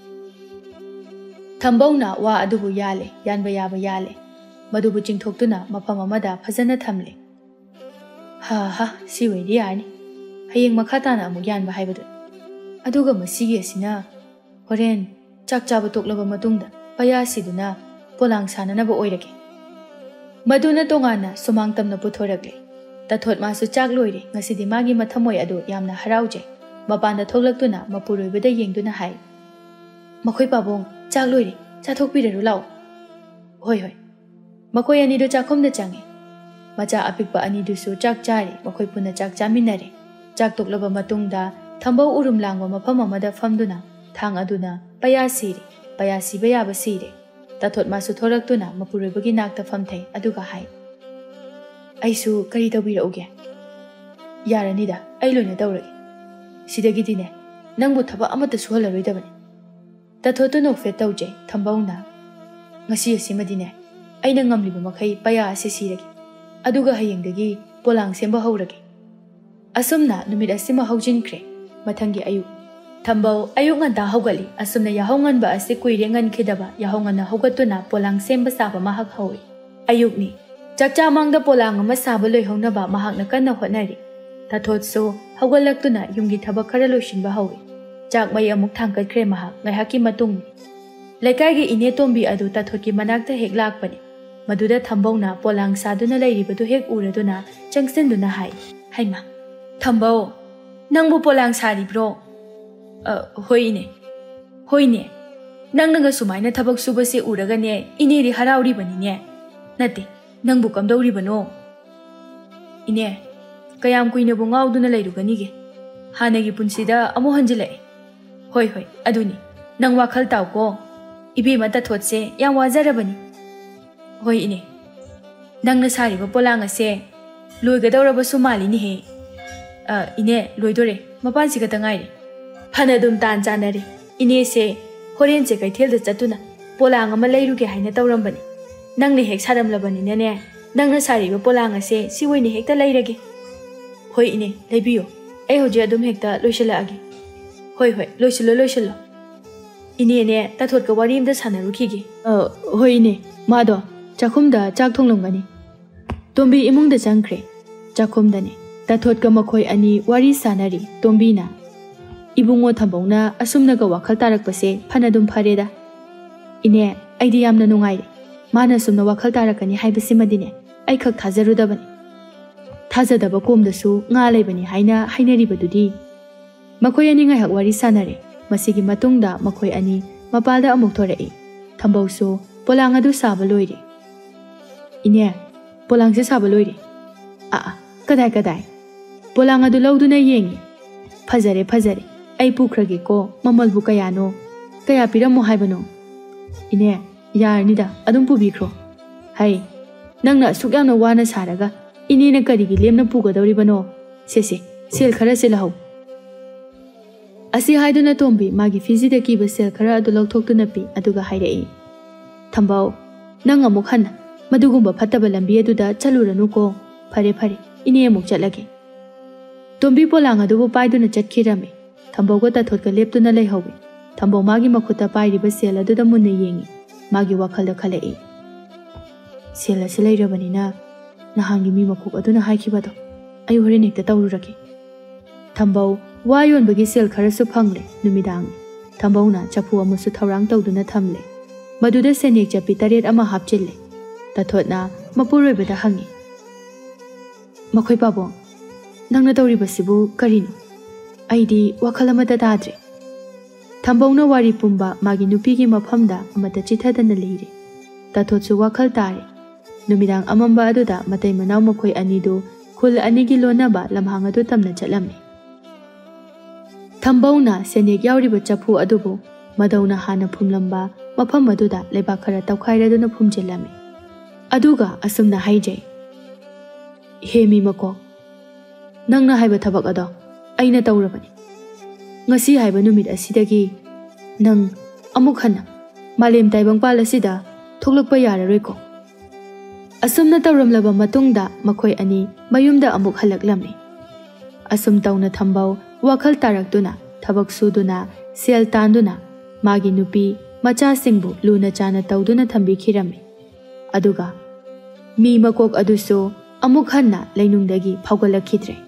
Speaker 2: thambawna wa adubu yale yanba yaba yale madubu chingthoktuna mafam amada phajana thamle ha siwedi yani hayeng makhatana amu yanba haibadu aduga masigi asina horen chak chaba toklaba matungda ꯄꯌꯥꯁꯤꯗꯨꯅ ꯄꯣꯂꯥꯡ ꯁꯥꯅꯅꯕ ꯑꯣꯏꯔꯒꯦ ꯃꯗꯨꯅ ꯇꯣꯉꯥꯟꯅ ꯁꯨꯃꯥꯡ ꯇꯝꯅ ꯄꯨꯊꯣꯔꯛꯂꯦ ꯇꯥꯊꯣꯠ ꯃꯥꯁꯨ ꯆꯥꯛ ꯂꯣꯏꯔꯦ ꯉꯁꯤꯗꯤ ꯃꯥꯒꯤ ꯃꯊꯃꯣꯏ ꯑꯗꯨ ꯌꯥꯝꯅ ꯍꯔꯥꯎꯖꯩ ꯃꯄꯥꯟꯗ ꯊꯣꯛꯂꯛꯇꯨꯅ ꯃꯄꯨꯔꯣꯏꯕꯗ ꯌꯦꯡꯗꯨꯅ ꯍꯥꯏ ꯃꯈꯣꯏ ꯄꯥꯕꯨꯡ ꯆꯥꯛ ꯂꯣꯏꯔꯦ ꯆꯥꯊꯣꯛꯄꯤꯔꯔꯨ ꯂꯥꯛꯑꯣ ꯍꯣꯏ ꯍꯣꯏ ꯃꯈꯣꯏ ꯑꯅꯤꯗꯨ ꯆꯥꯛꯈꯨꯝꯗ ꯆꯪꯉꯦ ꯃꯆꯥ ꯑꯄꯤꯛꯄ ꯑꯅꯤꯗꯨꯁꯨ ꯆꯥꯛ ꯆꯥꯔꯦ ꯃꯈꯣꯏ ꯄꯨꯟꯅ ꯆꯥꯛ ꯆꯥꯃꯤꯟꯅꯔꯦ ꯆꯥꯛ ꯇꯣꯛꯂꯕ ꯃꯇꯨꯡꯗ ꯊꯝꯕꯧ ꯎꯔꯨꯝ ꯂꯥꯡꯕ ꯃꯐꯝ ꯑꯃꯗ ꯐꯝꯗꯨꯅ ꯊꯥꯡ ꯑꯗꯨꯅ ꯄꯌꯥ ꯁꯤꯔꯦ ꯄꯌꯥ ꯁꯤꯕ ꯌꯥꯕ ꯁꯤꯔꯦ ꯇꯥꯊꯣꯠ ꯃꯥꯁꯨ ꯊꯣꯔꯛꯇꯨꯅ ꯃꯄꯨꯔꯣꯏꯕꯒꯤ ꯅꯥꯛꯇ ꯐꯝꯊꯩ ꯑꯗꯨꯒ ꯍꯥꯏ ꯑꯩꯁꯨ ꯀꯔꯤ ꯇꯧꯕꯤꯔꯛꯎꯒꯦ ꯌꯥꯔꯅꯤꯗ ꯑꯩ ꯂꯣꯏꯅ ꯇꯧꯔꯒꯦ ꯁꯤꯗꯒꯤꯗꯤꯅꯦ ꯅꯪꯕꯨ ꯊꯕꯛ ꯑꯃꯠꯇ ꯁꯨꯍꯜꯂꯔꯣꯏꯗꯕꯅꯤ ꯇꯥꯊꯣꯠꯇꯨ ꯅꯣꯛꯐꯦꯠ ꯇꯧꯖꯩ ꯊꯝꯕꯧꯅ ꯉꯁꯤ ꯑꯁꯤꯃꯗꯤꯅꯦ ꯑꯩꯅ ꯉꯝꯂꯤꯕ ꯃꯈꯩ ꯄꯌꯥ ꯑꯁꯤ ꯁꯤꯔꯒꯦ ꯑꯗꯨꯒ ꯍꯌꯦꯡꯗꯒꯤ ꯄꯣꯂꯥꯡ ꯁꯦꯝꯕ ꯍꯧꯔꯒꯦ ꯑꯁꯨꯝꯅ ꯅꯨꯃꯤꯠ ꯑꯁꯤꯃ ꯍꯧꯖꯤꯟꯈ꯭ꯔꯦ ꯃꯊꯪꯒꯤ ꯑꯌꯨꯛ ꯊꯝꯕꯧ ꯑꯌꯨꯛ ꯉꯟꯇꯥ ꯍꯧꯒꯠꯂꯤ ꯑꯁꯨꯝꯅ ꯌꯥꯍꯧ ꯉꯟꯕ ꯑꯁꯤ ꯀꯨꯏꯔꯦ ꯉꯟꯈꯤꯗꯕ ꯌꯥꯍꯧ ꯉꯟꯅ ꯍꯧꯒꯠꯇꯨꯅ ꯄꯣꯂꯥꯡ ꯁꯦꯝꯕ ꯁꯥꯕ ꯃꯍꯥꯛ ꯍꯧꯏ ꯑꯌꯨꯛꯅꯤ ꯆꯥꯛꯆꯥꯃꯥꯡꯗ ꯄꯣꯂꯥꯡ ꯑꯃ ꯁꯥꯕ ꯂꯣꯏꯍꯧꯅꯕ ꯃꯍꯥꯛꯅ ꯀꯟꯅ ꯍꯣꯠꯅꯔꯤ ꯇꯥꯊꯣꯠꯁꯨ ꯍꯧꯒꯠꯂꯛꯇꯨꯅ ꯌꯨꯝꯒꯤ ꯊꯕꯛ ꯈꯔ ꯂꯣꯏꯁꯤꯟꯕ ꯍꯧꯏ ꯆꯥꯛ ꯃꯩ ꯑꯃꯨꯛ ꯊꯥꯡꯒꯠꯈ꯭ꯔꯦ ꯃꯍꯥꯛ ꯉꯥꯏꯍꯥꯛꯀꯤ ꯃꯇꯨꯡ ꯂꯩꯀꯥꯏꯒꯤ ꯏꯅꯦ ꯇꯣꯝꯕꯤ ꯑꯗꯨ ꯇꯥꯊꯣꯠꯀꯤ ꯃꯅꯥꯛꯇ ꯍꯦꯛ ꯂꯥꯛꯄꯅꯤ ꯃꯗꯨꯗ ꯊꯝꯕꯧꯅ ꯄꯣꯂꯥꯡ ꯁꯥꯗꯨꯅ ꯂꯩꯔꯤꯕꯗꯨ ꯍꯦꯛ ꯎꯔꯗꯨꯅ ꯆꯪꯁꯤꯟꯗꯨꯅ ꯍꯥꯏ ꯍꯩꯃꯥ ꯊꯝꯕꯧ ꯅꯪꯕꯨ ꯄꯣꯂꯥꯡ ꯁꯥꯔꯤꯕ꯭ꯔꯣ ꯍꯣꯏꯅꯦ ꯍꯣꯏꯅꯦ ꯅꯪꯅꯒ ꯁꯨꯃꯥꯏꯅ ꯊꯕꯛ ꯁꯨꯕꯁꯦ ꯎꯔꯒꯅꯦ ꯏꯅꯦꯗꯤ ꯍꯔꯥꯎꯔꯤꯕꯅꯤꯅꯦ ꯅꯠꯇꯦ ꯅꯪꯕꯨ ꯀꯝꯗꯧꯔꯤꯕꯅꯣ ꯏꯅꯦ ꯀꯌꯥꯝ ꯀꯨꯏꯅꯕꯨ ꯉꯥꯎꯗꯨꯅ ꯂꯩꯔꯨꯒꯅꯤꯒꯦ ꯍꯥꯟꯅꯒꯤ ꯄꯨꯟꯁꯤꯗ ꯑꯃꯨꯛ ꯍꯟꯖꯤꯜꯂꯛꯑꯦ ꯍꯣꯏ ꯍꯣꯏ ꯑꯗꯨꯅꯤ ꯅꯪ ꯋꯥꯈꯜ ꯇꯥꯎꯀꯣ ꯏꯕꯦꯝꯃ ꯇꯥꯊꯣꯠꯁꯦ ꯌꯥꯝ ꯋꯥꯖꯔꯕꯅꯤ ꯍꯣꯏ ꯏꯅꯦ ꯅꯪꯅ ꯁꯥꯔꯤꯕ ꯄꯣꯂꯥꯡ ꯑꯁꯦ ꯂꯣꯏꯒꯗꯧꯔꯕꯁꯨ ꯃꯥꯜꯂꯤꯅꯦꯍꯦ ꯏꯅꯦ ꯂꯣꯏꯗꯣꯔꯦ ꯃꯄꯥꯟꯁꯤ ꯈꯛꯇ ꯉꯥꯏꯔꯦ ꯐꯅ ꯑꯗꯨꯝ ꯇꯥꯟ ꯆꯥꯅꯔꯦ ꯏꯅꯦꯁꯦ ꯍꯣꯔꯦꯟꯁꯦ ꯀꯩꯊꯦꯜꯗ ꯆꯠꯇꯨꯅ ꯄꯣꯂꯥꯡ ꯑꯃ ꯂꯩꯔꯨꯒꯦ ꯍꯥꯏꯅ ꯇꯧꯔꯝꯕꯅꯤ ꯅꯪꯅ ꯍꯦꯛ ꯁꯥꯔꯝꯂꯕꯅꯤꯅꯅꯦ ꯅꯪꯅ ꯁꯥꯔꯤꯕ ꯄꯣꯂꯥꯡ ꯑꯁꯦ ꯁꯤ ꯑꯣꯏꯅ ꯍꯦꯛꯇ ꯂꯩꯔꯒꯦ ꯍꯣꯏ ꯏꯅꯦ ꯂꯩꯕꯤꯌꯨ ꯑꯩ ꯍꯧꯖꯤꯛ ꯑꯗꯨꯝ ꯍꯦꯛꯇ ꯂꯣꯏꯁꯤꯜꯂꯛꯑꯒꯦ ꯍꯣꯏ ꯍꯣꯏ ꯂꯣꯏꯁꯤꯜꯂꯣ ꯂꯣꯏꯁꯤꯜꯂꯣ ꯏꯅꯦꯅꯦ ꯇꯥꯊꯣꯠꯀ ꯋꯥꯔꯤ ꯑꯃꯇ ꯁꯥꯟꯅꯔꯨꯈꯤꯒꯦ ꯍꯣꯏ ꯏꯅꯦ ꯃꯥꯗꯣ ꯆꯥꯛꯈꯨꯝꯗ ꯆꯥꯛ ꯊꯣꯡꯂꯝꯒꯅꯤ ꯇꯣꯝꯕꯤ ꯏꯃꯨꯡꯗ ꯆꯪꯈ꯭ꯔꯦ ꯆꯥꯛꯈꯨꯝꯗꯅꯤ ꯇꯥꯊꯣꯠꯀ ꯃꯈꯣꯏ ꯑꯅꯤ ꯋꯥꯔꯤ ꯁꯥꯟꯅꯔꯤ ꯇꯣꯝꯕꯤꯅ 이붕어 ꯊꯝꯕꯧꯅ ꯑꯁꯨꯝꯅꯒ ꯋꯥꯈꯜ ꯇꯥꯔꯛꯄꯁꯦ ꯐꯅꯗꯨꯝ ꯐꯔꯦꯗ ꯏꯅꯦ ꯑꯩꯗꯤ ꯌꯥꯝꯅ ꯅꯨꯡꯉꯥꯏꯔꯦ ꯃꯥꯅ ꯁꯨꯝꯅ ꯋꯥꯈꯜ ꯇꯥꯔꯛꯀꯅꯤ ꯍꯥꯏꯕꯁꯤꯃꯗꯤꯅꯦ ꯑꯩ ꯈꯛ ꯊꯥꯖꯔꯨꯗꯕꯅꯤ ꯊꯥꯖꯗꯕ ꯀꯣꯝꯗꯁꯨ ꯉꯥ ꯂꯩꯕꯅꯤ ꯍꯥꯏꯅ ꯍꯥꯏꯅꯔꯤꯕꯗꯨꯗꯤ ꯃꯈꯣꯏ ꯑꯅꯤ ꯉꯥꯏꯍꯥꯛ ꯋꯥꯔꯤ ꯁꯥꯟꯅꯔꯦ ꯃꯁꯤꯒꯤ ꯃꯇꯨꯡꯗ ꯃꯈꯣꯏ ꯑꯅꯤ ꯃꯄꯥꯜꯗ ꯑꯃꯨꯛ ꯊꯣꯔꯛꯏ ꯊꯝꯕꯧꯁꯨ ꯄꯣꯂꯥꯡ ꯑꯗꯨ ꯁꯥꯕ ꯂꯣꯏꯔꯦ ꯏꯅꯦ ꯄꯣꯂꯥꯡꯁꯦ ꯁꯥꯕ ꯂꯣꯏꯔꯦ ꯀꯗꯥꯏ ꯄꯣꯂꯥꯡ ꯑꯗꯨ ꯂꯧꯗꯨꯅ ꯌꯦꯡꯉꯤ ꯐꯖꯔꯦ ꯐꯖꯔꯦ ꯑꯩ ꯄꯨꯈ꯭ꯔꯒꯦꯀꯣ ꯃꯃꯜꯕꯨ ꯀꯌꯥꯅꯣ ꯀꯌꯥ ꯄꯤꯔꯝꯃꯣ ꯍꯥꯏꯕꯅꯣ ꯏꯅꯦ ꯌꯥꯔꯅꯤꯗ ꯑꯗꯨꯝ ꯄꯨꯕꯤꯈ꯭ꯔꯣ ꯍꯩ ꯅꯪꯅ ꯑꯁꯨꯛ ꯌꯥꯝꯅ ꯋꯥꯅ ꯁꯥꯔꯒ 이니는 ꯀꯔꯤꯒꯤ ꯂꯦꯝꯅ ꯄꯨꯒꯗꯧꯔꯤꯕꯅꯣ ꯁꯦꯁꯦ ꯁꯦꯜ ꯈꯔꯁꯦ ꯂꯧꯍꯧ ꯑꯁꯤ ꯍꯥꯏꯗꯨꯅ ꯇꯣꯝꯕꯤ ꯃꯥꯒꯤ ꯐꯤꯖꯤꯗ ꯀꯤꯕ ꯁꯦꯜ ꯈꯔ ꯑꯗꯨ ꯂꯧꯊꯣꯛꯇꯨꯅ ꯄꯤ ꯑꯗꯨꯒ ꯍꯥꯏꯔꯛꯏ ꯊꯝꯕꯧ ꯅꯪ ꯑꯃꯨꯛ ꯍꯟꯅ ꯃꯗꯨꯒꯨꯝꯕ ꯐꯠꯇꯕ ꯂꯝꯕꯤ ꯑꯗꯨꯗ ꯆꯠꯂꯨꯔꯅꯨꯀꯣ ꯐꯔꯦ ꯐꯔꯦ ꯏꯅꯦ ꯑꯃꯨꯛ ꯆꯠꯂꯒꯦ ꯇꯣꯝꯕꯤ ꯄꯣꯂꯥꯡ ꯑꯗꯨꯕꯨ ꯄꯥꯏꯗꯨꯅ ꯆꯠꯈꯤꯔꯝꯃꯤ ꯊꯝꯕꯧꯒ ꯇꯥꯊꯣꯠꯀ ꯂꯦꯞꯇꯨꯅ ꯂꯩꯍꯧꯏ ꯊꯝꯕꯧ ꯃꯥꯒꯤ ꯃꯈꯨꯠꯇ ꯄꯥꯏꯔꯤꯕ ꯁꯦꯜ ꯑꯗꯨꯗ ꯃꯨꯟꯅ ꯌꯦꯡꯉꯤ ꯃꯥꯒꯤ ꯋꯥꯈꯜꯗ ꯈꯜꯂꯛꯏ ꯁꯦꯜ ꯑꯁꯤ ꯂꯩꯔꯕꯅꯤꯅ ꯅꯍꯥꯟꯒꯤ ꯃꯤ ꯃꯀꯣꯛ ꯑꯗꯨꯅ ꯍꯥꯏꯈꯤꯕꯗꯣ ꯑꯩ ꯍꯣꯔꯦꯟ ꯍꯦꯛꯇ ꯇꯧꯔꯨꯔꯒꯦ ꯊꯝꯕꯧ ꯋꯥ ꯌꯣꯟꯕꯒꯤ ꯁꯦꯜ ꯈꯔꯁꯨ ꯐꯪꯂꯦ ꯅꯨꯃꯤꯗꯥꯡꯅꯤ ꯊꯝꯕꯧꯅ ꯆꯐꯨ ꯑꯃꯁꯨ ꯊꯧꯔꯥꯡ ꯇꯧꯗꯨꯅ ꯊꯝꯂꯦ ꯃꯗꯨꯗ ꯁꯦꯅꯦꯛ ꯆꯞꯄꯤ 7 ꯑꯃ ꯍꯥꯞꯆꯤꯜꯂꯦ ꯇꯥꯊꯣꯠꯅ ꯃꯄꯨꯔꯣꯏꯕꯗ ꯍꯪꯉꯤ ꯃꯈꯣꯏ ꯄꯥꯕꯨꯡ ꯅꯪꯅ ꯇꯧꯔꯤꯕꯁꯤꯕꯨ ꯀꯔꯤꯅꯣ ꯑꯩꯗꯤ ꯋꯥꯈꯜ ꯑꯃꯠꯇ ꯇꯥꯗ꯭ꯔꯦ ꯊꯝꯕꯧꯅ ꯋꯥꯔꯤ ꯄꯨꯝꯕ ꯃꯥꯒꯤ ꯅꯨꯄꯤꯒꯤ ꯃꯐꯝꯗ ꯑꯃꯠꯇ ꯆꯤꯊꯗꯅ ꯂꯤꯔꯦ ꯇꯥꯊꯣꯠꯁꯨ ꯋꯥꯈꯜ ꯇꯥꯔꯦ ꯅꯨꯃꯤꯗꯥꯡ ꯑꯃꯝꯕ ꯑꯗꯨꯗ ꯃꯇꯩ ꯃꯅꯥꯎ ꯃꯈꯣꯏ ꯑꯅꯤꯗꯨ ꯈꯨꯜ ꯑꯅꯤꯒꯤ ꯂꯣꯟꯅꯕ ꯂꯝꯍꯥꯡ ꯑꯗꯨ ꯇꯝꯅ ꯆꯠꯂꯝꯃꯤ ꯊꯝꯕꯧꯅ ꯁꯦꯅꯦꯛ ꯌꯥꯎꯔꯤꯕ ꯆꯐꯨ ꯑꯗꯨꯕꯨ ꯃꯗꯧꯅ ꯍꯥꯟꯅ ꯐꯨꯝꯂꯝꯕ ꯃꯐꯝ ꯑꯗꯨꯗ ꯂꯩꯕꯥꯛ ꯈꯔ ꯇꯧꯈꯥꯏꯔꯗꯨꯅ ꯐꯨꯝꯖꯤꯜꯂꯝꯃꯤ ꯑꯗꯨꯒ ꯑꯁꯨꯝꯅ ꯍꯥꯏꯖꯩ ꯍꯦ ꯃꯤ ꯃꯀꯣꯛ ꯅꯪꯅ ꯍꯥꯏꯕ ꯊꯕꯛ ꯑꯗꯣ ꯑꯩꯅ ꯇꯧꯔꯕꯅꯤ ngasi haiba numit asidagi nang amuk hana malem taibangpal asida thoklakpa yararoi ko asumna tawramlaba matungda makhoi ani mayumda amuk halaklamni asum tawna thambau wakhal taraktuna thabak suduna sel tanduna magi nupi macha singbu luna chana tawduna thambi khirami aduga mi makok aduso amuk hana leinungdagi phawgalakhidre